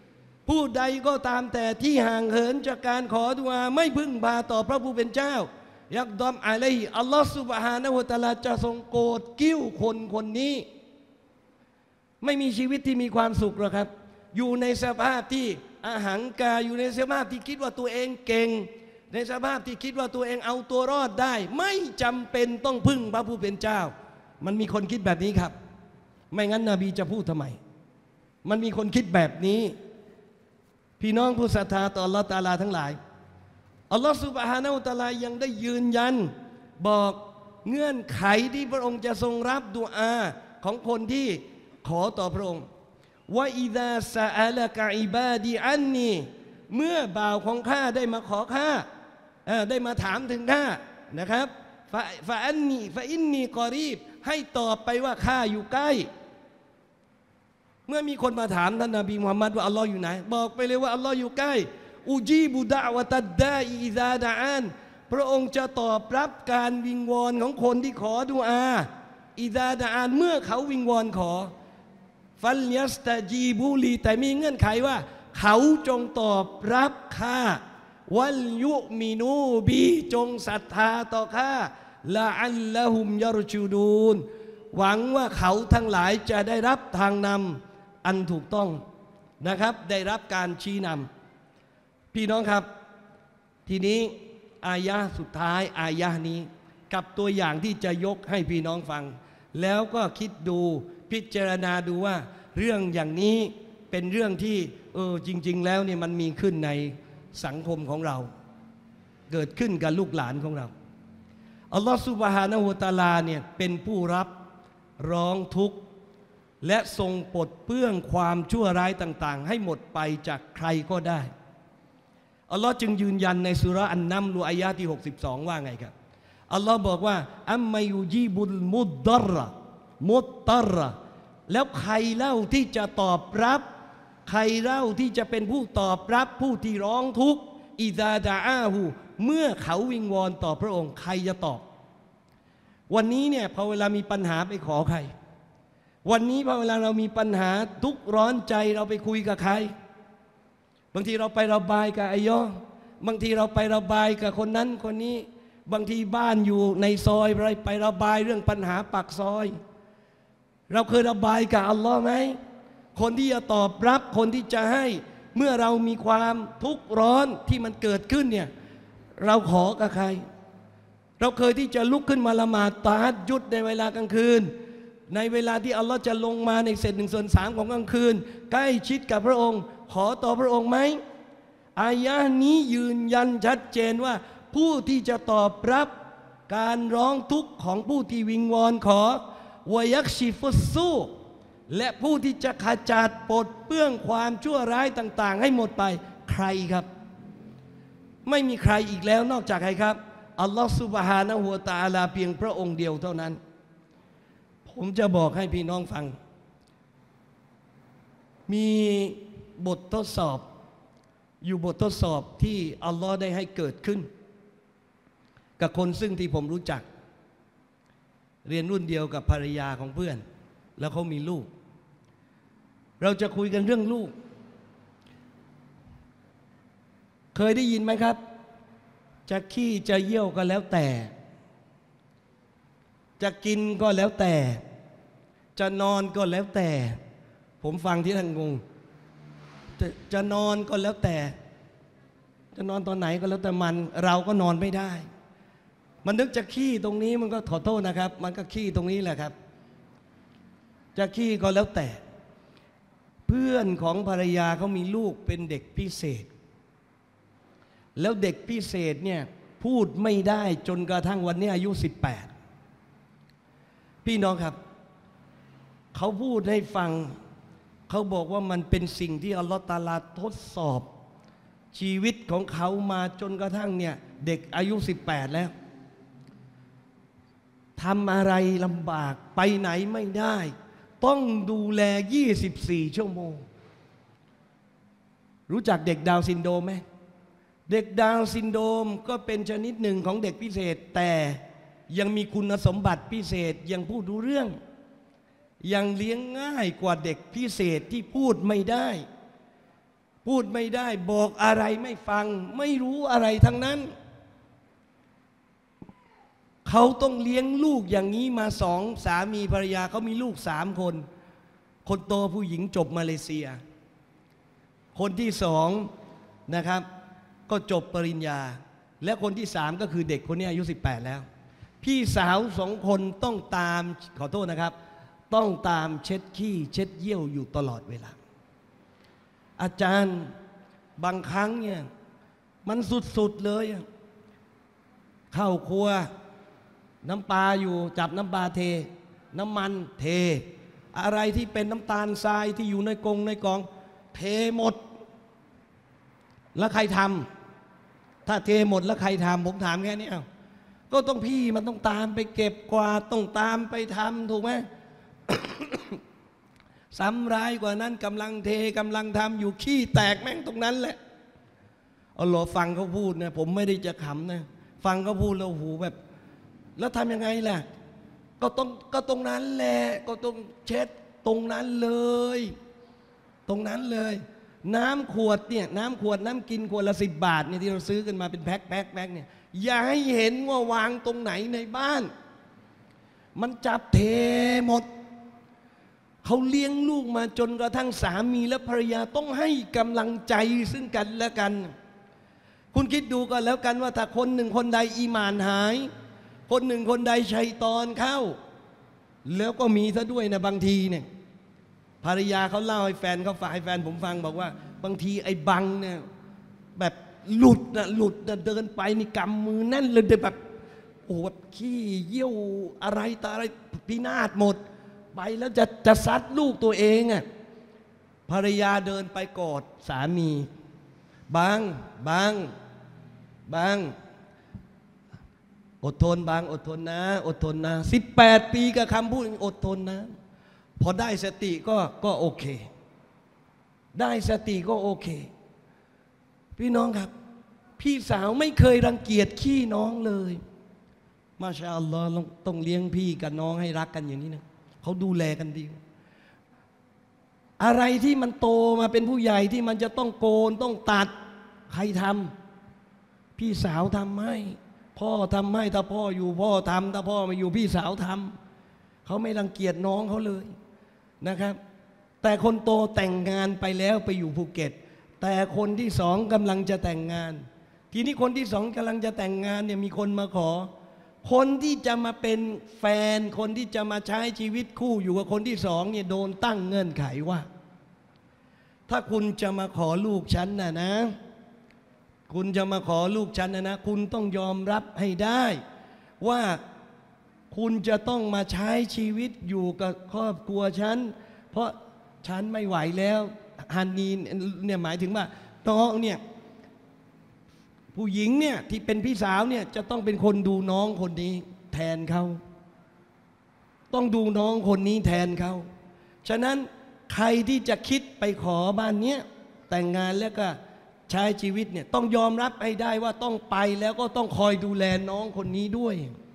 ผู้ใดก็ตามแต่ที่ห่างเหินจากการขอดุอาไม่พึ่งพาต่อพระผู้เป็นเจ้ายักดอมอะลัยฮิอัลลอฮฺซุบฮานะฮูวะตะอาลาจะทรงโกรธกิ้วคนคนนี้ไม่มีชีวิตที่มีความสุขหรอกครับอยู่ในสภาพที่อหังการอยู่ในสภาพที่คิดว่าตัวเองเก่งในสภาพที่คิดว่าตัวเองเอาตัวรอดได้ไม่จำเป็นต้องพึ่งพระผู้เป็นเจ้ามันมีคนคิดแบบนี้ครับไม่งั้นนบีจะพูดทำไมมันมีคนคิดแบบนี้พี่น้องผู้ศรัทธาต่ออัลลอฮฺตะอาลาทั้งหลายอัลลอฮฺซุบฮานะฮูวะตะอาลายังได้ยืนยันบอกเงื่อนไขที่พระองค์จะทรงรับดุอาของคนที่ขอต่อพระองค์ว่าอิดาซาอัลกะอิบาดีอันนีเมื่อบ่าวของข้าได้มาขอข้าได้มาถามถึงข้านะครับฟะอันนีฟะอินนีกอรีบให้ตอบไปว่าข้าอยู่ใกล้เมื่อมีคนมาถามท่านนบีมุฮัมมัดว่าอัลลอฮ์อยู่ไหนบอกไปเลยว่าอัลลอฮ์อยู่ใกล้อุจีบุดะวะตัดดาอิซาดะอานพระองค์จะตอบรับการวิงวอนของคนที่ขอดุอาอิซาดะอานเมื่อเขาวิงวอนขอฟัลยัสตะจีบูลีแต่มีเงื่อนไขว่าเขาจงตอบรับข้าวัลยุมินูบีจงศรัทธาต่อข้าละอัลละฮุมยารชูดูนหวังว่าเขาทั้งหลายจะได้รับทางนำอันถูกต้องนะครับได้รับการชี้นำพี่น้องครับทีนี้อายะห์สุดท้ายอายะห์นี้กับตัวอย่างที่จะยกให้พี่น้องฟังแล้วก็คิดดูพิจารณาดูว่าเรื่องอย่างนี้เป็นเรื่องที่จริงๆแล้วเนี่ยมันมีขึ้นในสังคมของเราเกิดขึ้นกับลูกหลานของเราอัลลอฮฺซุบฮานะฮูวะตะอาลาเนี่ยเป็นผู้รับร้องทุกข์และทรงปลดเปลื้องความชั่วร้ายต่างๆให้หมดไปจากใครก็ได้อัลลอฮ์จึงยืนยันในสุราะห์อันนัมลอายะห์ที่62ว่าไงครับอัลลอฮ์บอกว่าอัมมายูจีบุลมุดดัรมุตตรแล้วใครเล่าที่จะตอบรับใครเล่าที่จะเป็นผู้ตอบรับผู้ที่ร้องทุกข์อิซาดะอาหูเมื่อเขาวิงวอนต่อพระองค์ใครจะตอบวันนี้เนี่ยพอเวลามีปัญหาไปขอใครวันนี้พอเวลาเรามีปัญหาทุกข์ร้อนใจเราไปคุยกับใครบางทีเราไประบายกับอายอบางทีเราไประบายกับคนนั้นคนนี้บางทีบ้านอยู่ในซอยไประบายเรื่องปัญหาปากซอยเราเคยระบายกับอัลลอฮ์ไหมคนที่จะตอบรับคนที่จะให้เมื่อเรามีความทุกข์ร้อนที่มันเกิดขึ้นเนี่ยเราขอกับใครเราเคยที่จะลุกขึ้นมาละหมาดตะฮัจญุดในเวลากลางคืนในเวลาที่อัลลอฮ์จะลงมาในเศษ1/3ของกลางคืนใกล้ชิดกับพระองค์ขอต่อพระองค์ไหมอายะห์นี้ยืนยันชัดเจนว่าผู้ที่จะตอบรับการร้องทุกข์ของผู้ที่วิงวอนขอวายักชิฟุสซูและผู้ที่จะขจัดปลดเปลื้องความชั่วร้ายต่างๆให้หมดไปใครครับไม่มีใครอีกแล้วนอกจากใครครับอัลลอฮฺซุบฮานะฮูวะตะอาลาเพียงพระองค์เดียวเท่านั้นผมจะบอกให้พี่น้องฟังมีบททดสอบอยู่บททดสอบที่อัลลอฮ์ได้ให้เกิดขึ้นกับคนซึ่งที่ผมรู้จักเรียนรุ่นเดียวกับภรรยาของเพื่อนแล้วเขามีลูกเราจะคุยกันเรื่องลูกเคยได้ยินไหมครับจะขี้จะเยี่ยวก็แล้วแต่จะกินก็แล้วแต่จะนอนก็แล้วแต่ผมฟังที่ท่านงงจะนอนก็แล้วแต่จะนอนตอนไหนก็แล้วแต่มันเราก็นอนไม่ได้มันนึกจะขี้ตรงนี้มันก็ขอโทษนะครับมันก็ขี้ตรงนี้แหละครับจะขี้ก็แล้วแต่เพื่อนของภรรยาเขามีลูกเป็นเด็กพิเศษแล้วเด็กพิเศษเนี่ยพูดไม่ได้จนกระทั่งวันนี้อายุ18พี่น้องครับเขาพูดให้ฟังเขาบอกว่ามันเป็นสิ่งที่อัลลอฮฺตะอาลาทดสอบชีวิตของเขามาจนกระทั่งเนี่ยเด็กอายุ18แล้วทำอะไรลำบากไปไหนไม่ได้ต้องดูแล24ชั่วโมงรู้จักเด็กดาวน์ซินโดรมไหมเด็กดาวน์ซินโดรมก็เป็นชนิดหนึ่งของเด็กพิเศษแต่ยังมีคุณสมบัติพิเศษยังพูดรู้เรื่องยังเลี้ยงง่ายกว่าเด็กพิเศษที่พูดไม่ได้พูดไม่ได้บอกอะไรไม่ฟังไม่รู้อะไรทั้งนั้นเขาต้องเลี้ยงลูกอย่างนี้มาสองสามีภรรยาเขามีลูก3 คนคนโตผู้หญิงจบมาเลเซียคนที่2นะครับก็จบปริญญาและคนที่3ก็คือเด็กคนนี้อายุ18แล้วพี่สาว2 คนต้องตามขอโทษนะครับต้องตามเช็ดขี้เช็ดเยี่ยวอยู่ตลอดเวลาอาจารย์บางครั้งเนี่ยมันสุดๆเลยเข้าครัวน้ำปลาอยู่จับน้ำปลาเทน้ำมันเทอะไรที่เป็นน้ำตาลทรายที่อยู่ในกองเทหมดแล้วใครทำถ้าเทหมดแล้วใครทำผมถามแค่นี้ก็ต้องพี่มันต้องตามไปเก็บกวาดต้องตามไปทำถูกไหม ซ้ำร้ายกว่านั้นกำลังเทกำลังทำอยู่ขี้แตกแม่งตรงนั้นแหละเอาหรอฟังเขาพูดนะผมไม่ได้จะขำนะฟังเขาพูดแล้วหูแบบแล้วทำยังไงล่ะก็ตรงนั้นแหละก็ต้องเช็ดตรงนั้นเลยตรงนั้นเลยน้ำขวดเนี่ยน้ำขวดน้ำกินขวดละ10 บาทเนี่ยที่เราซื้อกันมาเป็นแพ็คเนี่ยอย่าให้เห็นว่าวางตรงไหนในบ้านมันจับเทหมดเขาเลี้ยงลูกมาจนกระทั่งสามีและภรรยาต้องให้กำลังใจซึ่งกันและกันคุณคิดดูก็แล้วกันว่าถ้าคนหนึ่งคนใดอีหม่านหายคนหนึ่งคนใดชัยฏอนเข้าแล้วก็มีซะด้วยนะบางทีเนี่ยภรรยาเขาเล่าให้แฟนเขาฟังให้แฟนผมฟังบอกว่าบางทีไอ้บังเนี่ยแบบหลุดเดินไปนี่กำมือแน่นเลยแบบโอ้แบบขี้เยี่ยวอะไรต่ออะไรพินาศหมดไปแล้วจะซัดลูกตัวเองภรรยาเดินไปกอดสามีบังอดทนบางอดทนนะ18 ปีกับคำพูดอดทนนะพอได้สติก็โอเคได้สติก็โอเคพี่น้องครับพี่สาวไม่เคยรังเกียจขี้น้องเลยมาชาอัลลอฮ์ต้องเลี้ยงพี่กับน้องให้รักกันอย่างนี้นะเขาดูแลกันดีอะไรที่มันโตมาเป็นผู้ใหญ่ที่มันจะต้องโกนต้องตัดใครทำพี่สาวทำให้พ่อทำให้ถ้าพ่ออยู่พ่อทำถ้าพ่อไม่อยู่พี่สาวทำเขาไม่รังเกียจน้องเขาเลยนะครับแต่คนโตแต่งงานไปแล้วไปอยู่ภูเก็ตแต่คนที่2กำลังจะแต่งงานทีนี้คนที่2กำลังจะแต่งงานเนี่ยมีคนมาขอคนที่จะมาเป็นแฟนคนที่จะมาใช้ชีวิตคู่อยู่กับคนที่2เนี่ยโดนตั้งเงื่อนไขว่าถ้าคุณจะมาขอลูกฉันนะคุณจะมาขอลูกฉันนะคุณต้องยอมรับให้ได้ว่าคุณจะต้องมาใช้ชีวิตอยู่กับครอบครัวฉันเพราะฉันไม่ไหวแล้วฮันนีเนี่ยหมายถึงว่าน้องเนี่ยผู้หญิงเนี่ยที่เป็นพี่สาวเนี่ยจะต้องเป็นคนดูน้องคนนี้แทนเขาต้องดูน้องคนนี้แทนเขาฉะนั้นใครที่จะคิดไปขอบ้านเนี้ยแต่งงานแล้วก็ใช้ชีวิตเนี่ยต้องยอมรับให้ได้ว่าต้องไปแล้วก็ต้องคอยดูแลน้องคนนี้ด้วย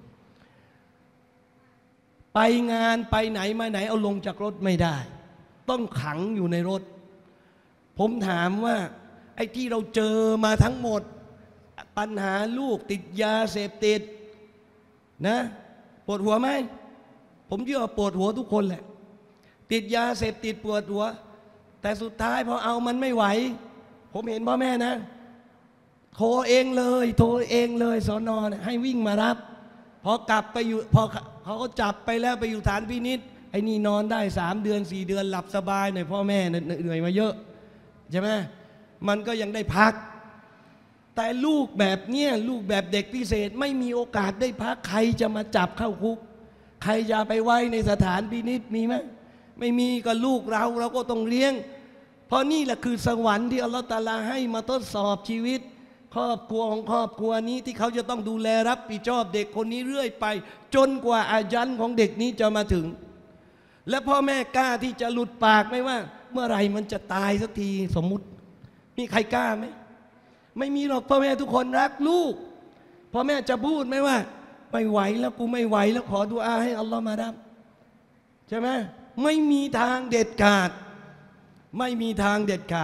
ไปงานไปไหนมาไหนเอาลงจากรถไม่ได้ต้องขังอยู่ในรถผมถามว่าไอ้ที่เราเจอมาทั้งหมดปัญหาลูกติดยาเสพติดนะปวดหัวไหมผมเชื่อว่าปวดหัวทุกคนแหละติดยาเสพติดปวดหัวแต่สุดท้ายพอเอามันไม่ไหวผมเห็นพ่อแม่นะโทรเองเลยสน.ให้วิ่งมารับพอกลับไปอยู่พอเขาก็จับไปแล้วไปอยู่ฐานพินิจไอ้นี่นอนได้3 เดือน4 เดือนหลับสบายหน่อยพ่อแม่เหนื่อยมาเยอะใช่ไหมมันก็ยังได้พักแต่ลูกแบบเนี้ยลูกแบบเด็กพิเศษไม่มีโอกาสได้พักใครจะมาจับเข้าคุกใครจะไปไว้ในสถานพินิจมีไหมไม่มีก็ลูกเราก็ต้องเลี้ยงเพราะนี่แหละคือสวรรค์ที่อัลลอฮฺตะอาลาให้มาทดสอบชีวิตครอบครัวของครอบครัวนี้ที่เขาจะต้องดูแลรับผิดชอบเด็กคนนี้เรื่อยไปจนกว่าอาญันของเด็กนี้จะมาถึงและพ่อแม่กล้าที่จะหลุดปากไหมว่าเมื่อไหร่มันจะตายสักทีสมมุติมีใครกล้าไหมไม่มีหรอกพ่อแม่ทุกคนรักลูกพ่อแม่จะพูดไหมว่าไม่ไหวแล้วกูไม่ไหวแล้วขอดุอาให้อัลลอฮ์มารับใช่ไหมไม่มีทางเด็ดขาดไม่มีทางเด็ดขาด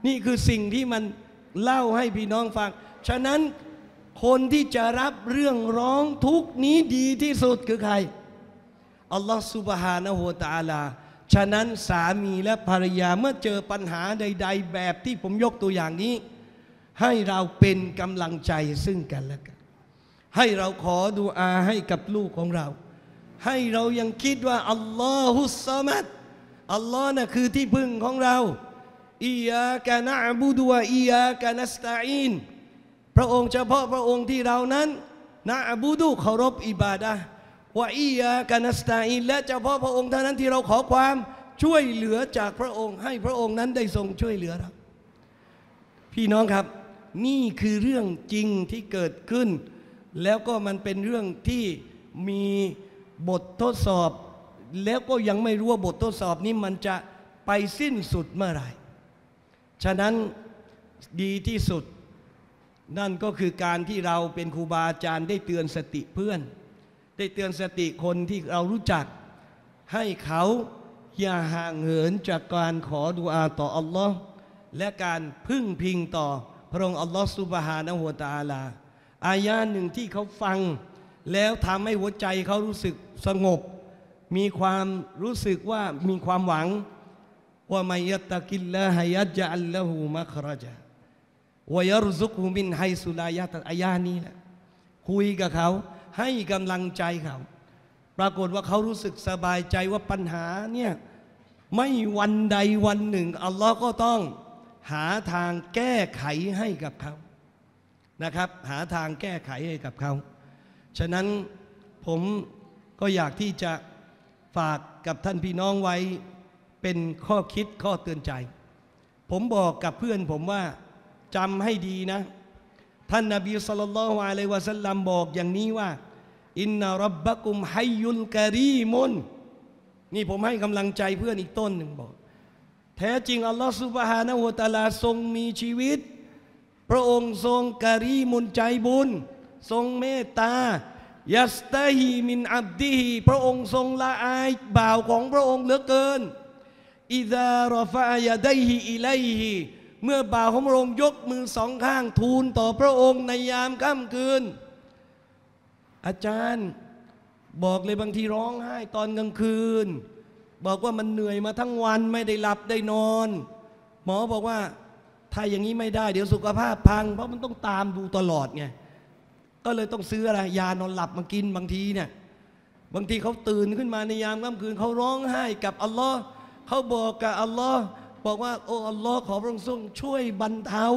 นี่คือสิ่งที่มันเล่าให้พี่น้องฟังฉะนั้นคนที่จะรับเรื่องร้องทุกข์นี้ดีที่สุดคือใครอัลลอฮฺซุบฮานะฮูวะตะอาลาฉะนั้นสามีและภรรยาเมื่อเจอปัญหาใดๆแบบที่ผมยกตัวอย่างนี้ให้เราเป็นกำลังใจซึ่งกันและกันให้เราขอดุอาให้กับลูกของเราให้เรายังคิดว่าอัลลอฮุสซะมัดอัลลอฮ์น่ะคือที่พึ่งของเราอียากะนะอ์บุดุวะอียากะนัสตะอีนพระองค์เฉพาะพระองค์ที่เรานั้นนะอ์บุดุเคารพอิบาดะห์วะอียากะนัสตะอีนและเฉพาะพระองค์เท่านั้นที่เราขอความช่วยเหลือจากพระองค์ให้พระองค์นั้นได้ทรงช่วยเหลือเราพี่น้องครับนี่คือเรื่องจริงที่เกิดขึ้นแล้วก็มันเป็นเรื่องที่มีบททดสอบแล้วก็ยังไม่รู้ว่าบททดสอบนี้มันจะไปสิ้นสุดเมื่อไหร่ฉะนั้นดีที่สุดนั่นก็คือการที่เราเป็นครูบาอาจารย์ได้เตือนสติเพื่อนได้เตือนสติคนที่เรารู้จักให้เขาอย่าห่างเหินจากการขอดุอาต่ออัลลอฮ์และการพึ่งพิงต่อพระองค์อัลลอฮ์ซุบฮานะฮูวะตะอาลาอายะห์หนึ่งที่เขาฟังแล้วทำให้หัวใจเขารู้สึกสงบมีความรู้สึกว่ามีความหวังว่ามัยยัตตะกิลลาฮะยัจอัลละฮูมัคเราะญะวะยัรซุกฮุมินไฮซุลายะตัอายะห์นี้แหละคุยกับเขาให้กำลังใจเขาปรากฏว่าเขารู้สึกสบายใจว่าปัญหาเนี่ยไม่วันใดวันหนึ่งอัลลอฮ์ก็ต้องหาทางแก้ไขให้กับเขานะครับหาทางแก้ไขให้กับเขาฉะนั้นผมก็อยากที่จะฝากกับท่านพี่น้องไว้เป็นข้อคิดข้อเตือนใจผมบอกกับเพื่อนผมว่าจำให้ดีนะท่านนบีศ็อลลัลลอฮุอะลัยฮิวะซัลลัมบอกอย่างนี้ว่าอินนาร็อบบะกุมฮัยยุลกะรีมุนนี่ผมให้กำลังใจเพื่อนอีกต้นหนึ่งบอกแท้จริงอัลลอฮฺซุบฮานะฮูวะตะอาลาทรงมีชีวิตพระองค์ทรงกะรีมุนใจบุญทรงเมตตายัสตะฮีมินอับดิฮีพระองค์ทรงละอายบ่าวของพระองค์เหลือเกินอิซารอฟะยะดัยฮิอิลัยฮิเมื่อบ่าวของพระองค์ยกมือสองข้างทูลต่อพระองค์ในยามค่ำคืนอาจารย์บอกเลยบางทีร้องไห้ตอนกลางคืนบอกว่ามันเหนื่อยมาทั้งวันไม่ได้หลับได้นอนหมอบอกว่าถ้าอย่างนี้ไม่ได้เดี๋ยวสุขภาพพังเพราะมันต้องตามดูตลอดไงก็เลยต้องซื้ออะไรยานอนหลับมากินบางทีเนี่ยบางทีเขาตื่นขึ้นมาในยามค่ำคืนเขาร้องไห้กับอัลลอฮ์เขาบอกกับอัลลอฮ์บอกว่าโอ้อัลลอฮ์ขอพระองค์ทรงช่วยบรรเทา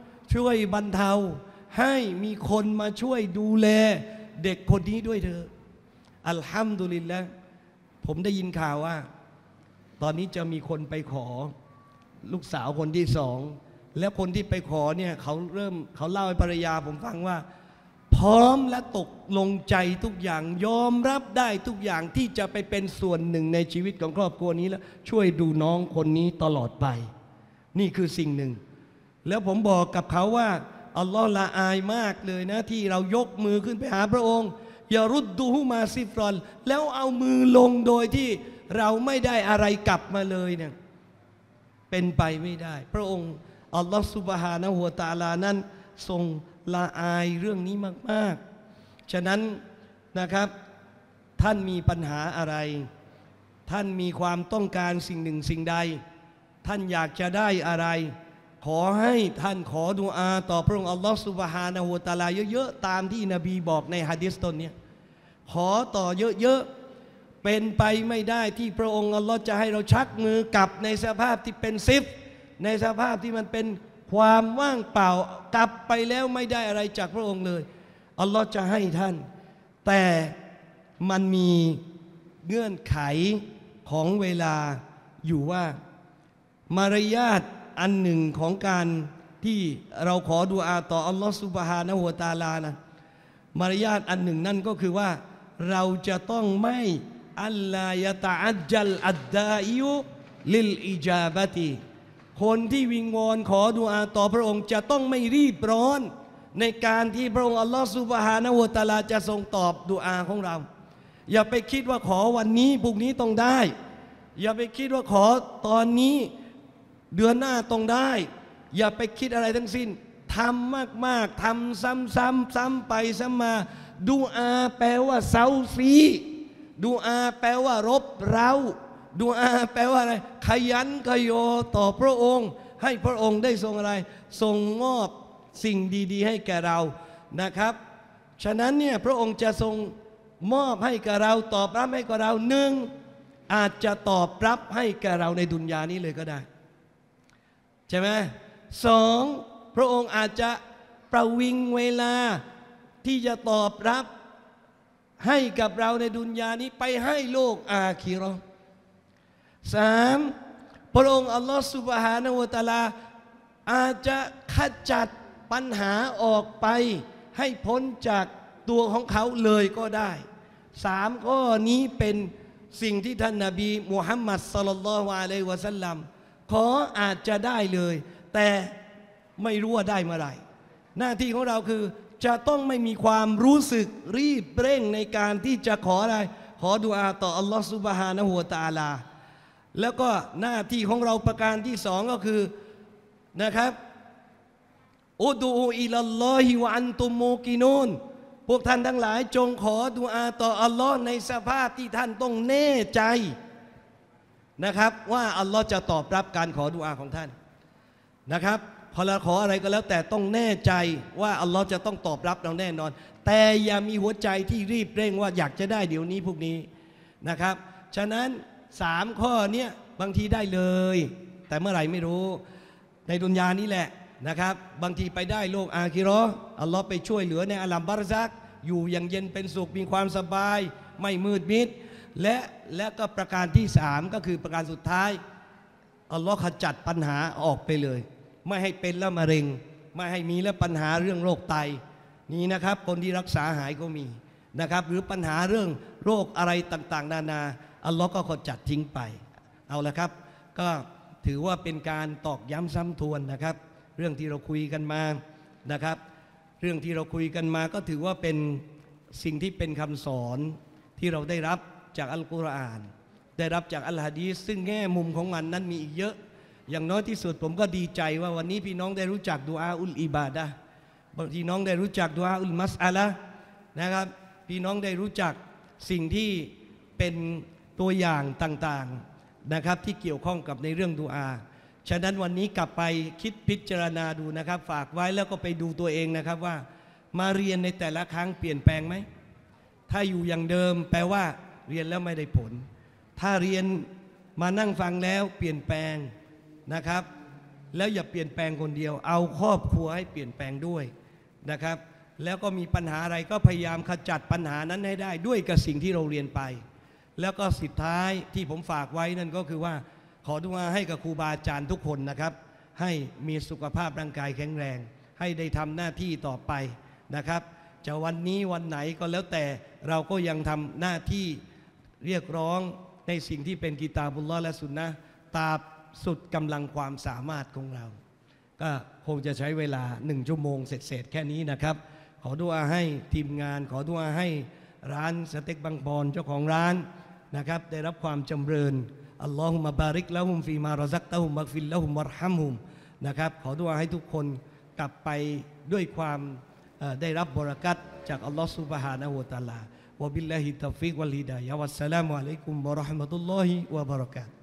ให้มีคนมาช่วยดูแลเด็กคนนี้ด้วยเถอะอัลฮัมดุลิลละห์ผมได้ยินข่าวว่าตอนนี้จะมีคนไปขอลูกสาวคนที่สองแล้วคนที่ไปขอเนี่ยเขาเล่าให้ภรรยาผมฟังว่าพร้อมและตกลงใจทุกอย่างยอมรับได้ทุกอย่างที่จะไปเป็นส่วนหนึ่งในชีวิตของครอบครัวนี้แล้วช่วยดูน้องคนนี้ตลอดไปนี่คือสิ่งหนึ่งแล้วผมบอกกับเขาว่าอัลลอฮ์ละอายมากเลยนะที่เรายกมือขึ้นไปหาพระองค์อย่ารุดดูฮุมาซิฟรอนแล้วเอามือลงโดยที่เราไม่ได้อะไรกลับมาเลยเนี่ยเป็นไปไม่ได้พระองค์อัลลอฮ์ซุบฮานะฮูวะตะอาลานั้นทรงละอายเรื่องนี้มากๆฉะนั้นนะครับท่านมีปัญหาอะไรท่านมีความต้องการสิ่งหนึ่งสิ่งใดท่านอยากจะได้อะไรขอให้ท่านขอดุอาต่อพระองค์อัลลอฮฺซุบฮานะฮูวะตะอาลาเยอะๆตามที่นบีบอกในหะดีษตนนี้ขอต่อเยอะๆเป็นไปไม่ได้ที่พระองค์อัลลอฮฺจะให้เราชักมือกลับในสภาพที่เป็นซิฟในสภาพที่มันเป็นความว่างเปล่ากลับไปแล้วไม่ได้อะไรจากพระองค์เลยอัลลอฮฺจะให้ท่านแต่มันมีเงื่อนไขของเวลาอยู่ว่ามารยาทอันหนึ่งของการที่เราขอดุอาต่ออัลลอฮฺซุบฮานะฮูวะตะอาลานะมารยาทอันหนึ่งนั่นก็คือว่าเราจะต้องไม่อัลลายะตะอัจจัลอัดดาอิยุลิลอิจาบะติคนที่วิงวอนขอดุอาต่อพระองค์จะต้องไม่รีบร้อนในการที่พระองค์อัลลอฮฺซุบฮานะฮูวะตะอาลาจะทรงตอบดุอาของเราอย่าไปคิดว่าขอวันนี้พรุ่งนี้ต้องได้อย่าไปคิดว่าขอตอนนี้เดือนหน้าต้องได้อย่าไปคิดอะไรทั้งสิ้นทำมากๆทำซ้ำไปซ้ำมาดูอาแปลว่าเซาซีดูอาแปลว่ารบเร้าดูอาแปลว่าอะไรขยันขยอต่อพระองค์ให้พระองค์ได้ทรงอะไรทรงมอบสิ่งดีๆให้แก่เรานะครับฉะนั้นเนี่ยพระองค์จะทรงมอบให้กับเราตอบรับให้กับเราหนึ่งอาจจะตอบรับให้แก่เราในดุนยานี้เลยก็ได้ใช่ไหมสองพระองค์อาจจะประวิงเวลาที่จะตอบรับให้กับเราในดุนยานี้ไปให้โลกอาคิเราะห์สามพระองค์อัลลอฮฺซุบฮานะฮูวะตะอาลาอาจจะขจัดปัญหาออกไปให้พ้นจากตัวของเขาเลยก็ได้สามข้อนี้เป็นสิ่งที่ท่านนบีมุฮัมมัดศ็อลลัลลอฮุอะลัยฮิวะซัลลัมขออาจจะได้เลยแต่ไม่รู้ว่าได้เมื่อไหร่หน้าที่ของเราคือจะต้องไม่มีความรู้สึกรีบเร่งในการที่จะขออะไรขอดุอาต่ออัลลอฮฺซุบฮานะฮูวะตะอาลาแล้วก็หน้าที่ของเราประการที่สองก็คือนะครับอุดูอิลัลลอฮิวะอันตุมมูกินูนพวกท่านทั้งหลายจงขอดุอาต่ออัลลอฮ์ในสภาพที่ท่านต้องแน่ใจนะครับว่าอัลลอฮ์จะตอบรับการขอดุอาของท่านนะครับพอเราขออะไรก็แล้วแต่ต้องแน่ใจว่าอัลลอฮ์จะต้องตอบรับเราแน่นอนแต่อย่ามีหัวใจที่รีบเร่งว่าอยากจะได้เดี๋ยวนี้พวกนี้นะครับฉะนั้นสามข้อนี้บางทีได้เลยแต่เมื่อไหร่ไม่รู้ในดุนยานี้แหละนะครับบางทีไปได้โลกอาคิเราะห์อัลลอฮ์ไปช่วยเหลือในอาลัมบารซักอยู่อย่างเย็นเป็นสุขมีความสบายไม่มืดมิดและก็ประการที่สามก็คือประการสุดท้ายอัลลอฮ์ขจัดปัญหาออกไปเลยไม่ให้เป็นแล้วมะเร็งไม่ให้มีแล้วปัญหาเรื่องโรคไตนี่นะครับคนที่รักษาหายก็มีนะครับหรือปัญหาเรื่องโรคอะไรต่างๆนานาอัลลอฮ์ก็ขจัดทิ้งไปเอาละครับก็ถือว่าเป็นการตอกย้ำซ้ำทวนนะครับเรื่องที่เราคุยกันมานะครับเรื่องที่เราคุยกันมาก็ถือว่าเป็นสิ่งที่เป็นคำสอนที่เราได้รับจากอัลกุรอานได้รับจากอัลฮะดีษซึ่งแง่มุมของมันนั้นมีอีกเยอะอย่างน้อยที่สุดผมก็ดีใจว่าวันนี้พี่น้องได้รู้จักดุอาอุลอิบาดะห์พี่น้องได้รู้จักดุอาอุลมัสอะละห์นะครับพี่น้องได้รู้จักสิ่งที่เป็นตัวอย่างต่างๆนะครับที่เกี่ยวข้องกับในเรื่องดุอาฉะนั้นวันนี้กลับไปคิดพิจารณาดูนะครับฝากไว้แล้วก็ไปดูตัวเองนะครับว่ามาเรียนในแต่ละครั้งเปลี่ยนแปลงไหมถ้าอยู่อย่างเดิมแปลว่าเรียนแล้วไม่ได้ผลถ้าเรียนมานั่งฟังแล้วเปลี่ยนแปลงนะครับแล้วอย่าเปลี่ยนแปลงคนเดียวเอาครอบครัวให้เปลี่ยนแปลงด้วยนะครับแล้วก็มีปัญหาอะไรก็พยายามขจัดปัญหานั้นให้ได้ด้วยกับสิ่งที่เราเรียนไปแล้วก็สุดท้ายที่ผมฝากไว้นั่นก็คือว่าขอดุอาให้กับครูบาอาจารย์ทุกคนนะครับให้มีสุขภาพร่างกายแข็งแรงให้ได้ทำหน้าที่ต่อไปนะครับจะวันนี้วันไหนก็แล้วแต่เราก็ยังทำหน้าที่เรียกร้องในสิ่งที่เป็นกิตาบุลลอฮ์และสุนนะห์ตามสุดกำลังความสามารถของเราก็คงจะใช้เวลา1 ชั่วโมงเสร็จแค่นี้นะครับขอดุอาให้ทีมงานขอดุอาให้ร้านสเต็กบางปอนเจ้าของร้านนะครับได้รับความจำเริญอัลลอฮุมะบาริกละฮุมฟีมารอซักตะฮุมมักฟิลละฮุมวัรฮัมฮุมนะครับขอดุอาให้ทุกคนกลับไปด้วยความได้รับบารอกัตจากอัลลอฮฺซุบฮานะฮูวะตะอาลาวะบิลลาฮิตตอฟิกวัลฮิดายะฮ์วัสสลามุอะลัยกุมวะเราะห์มะตุลลอฮิวะบะเราะกาตุฮ์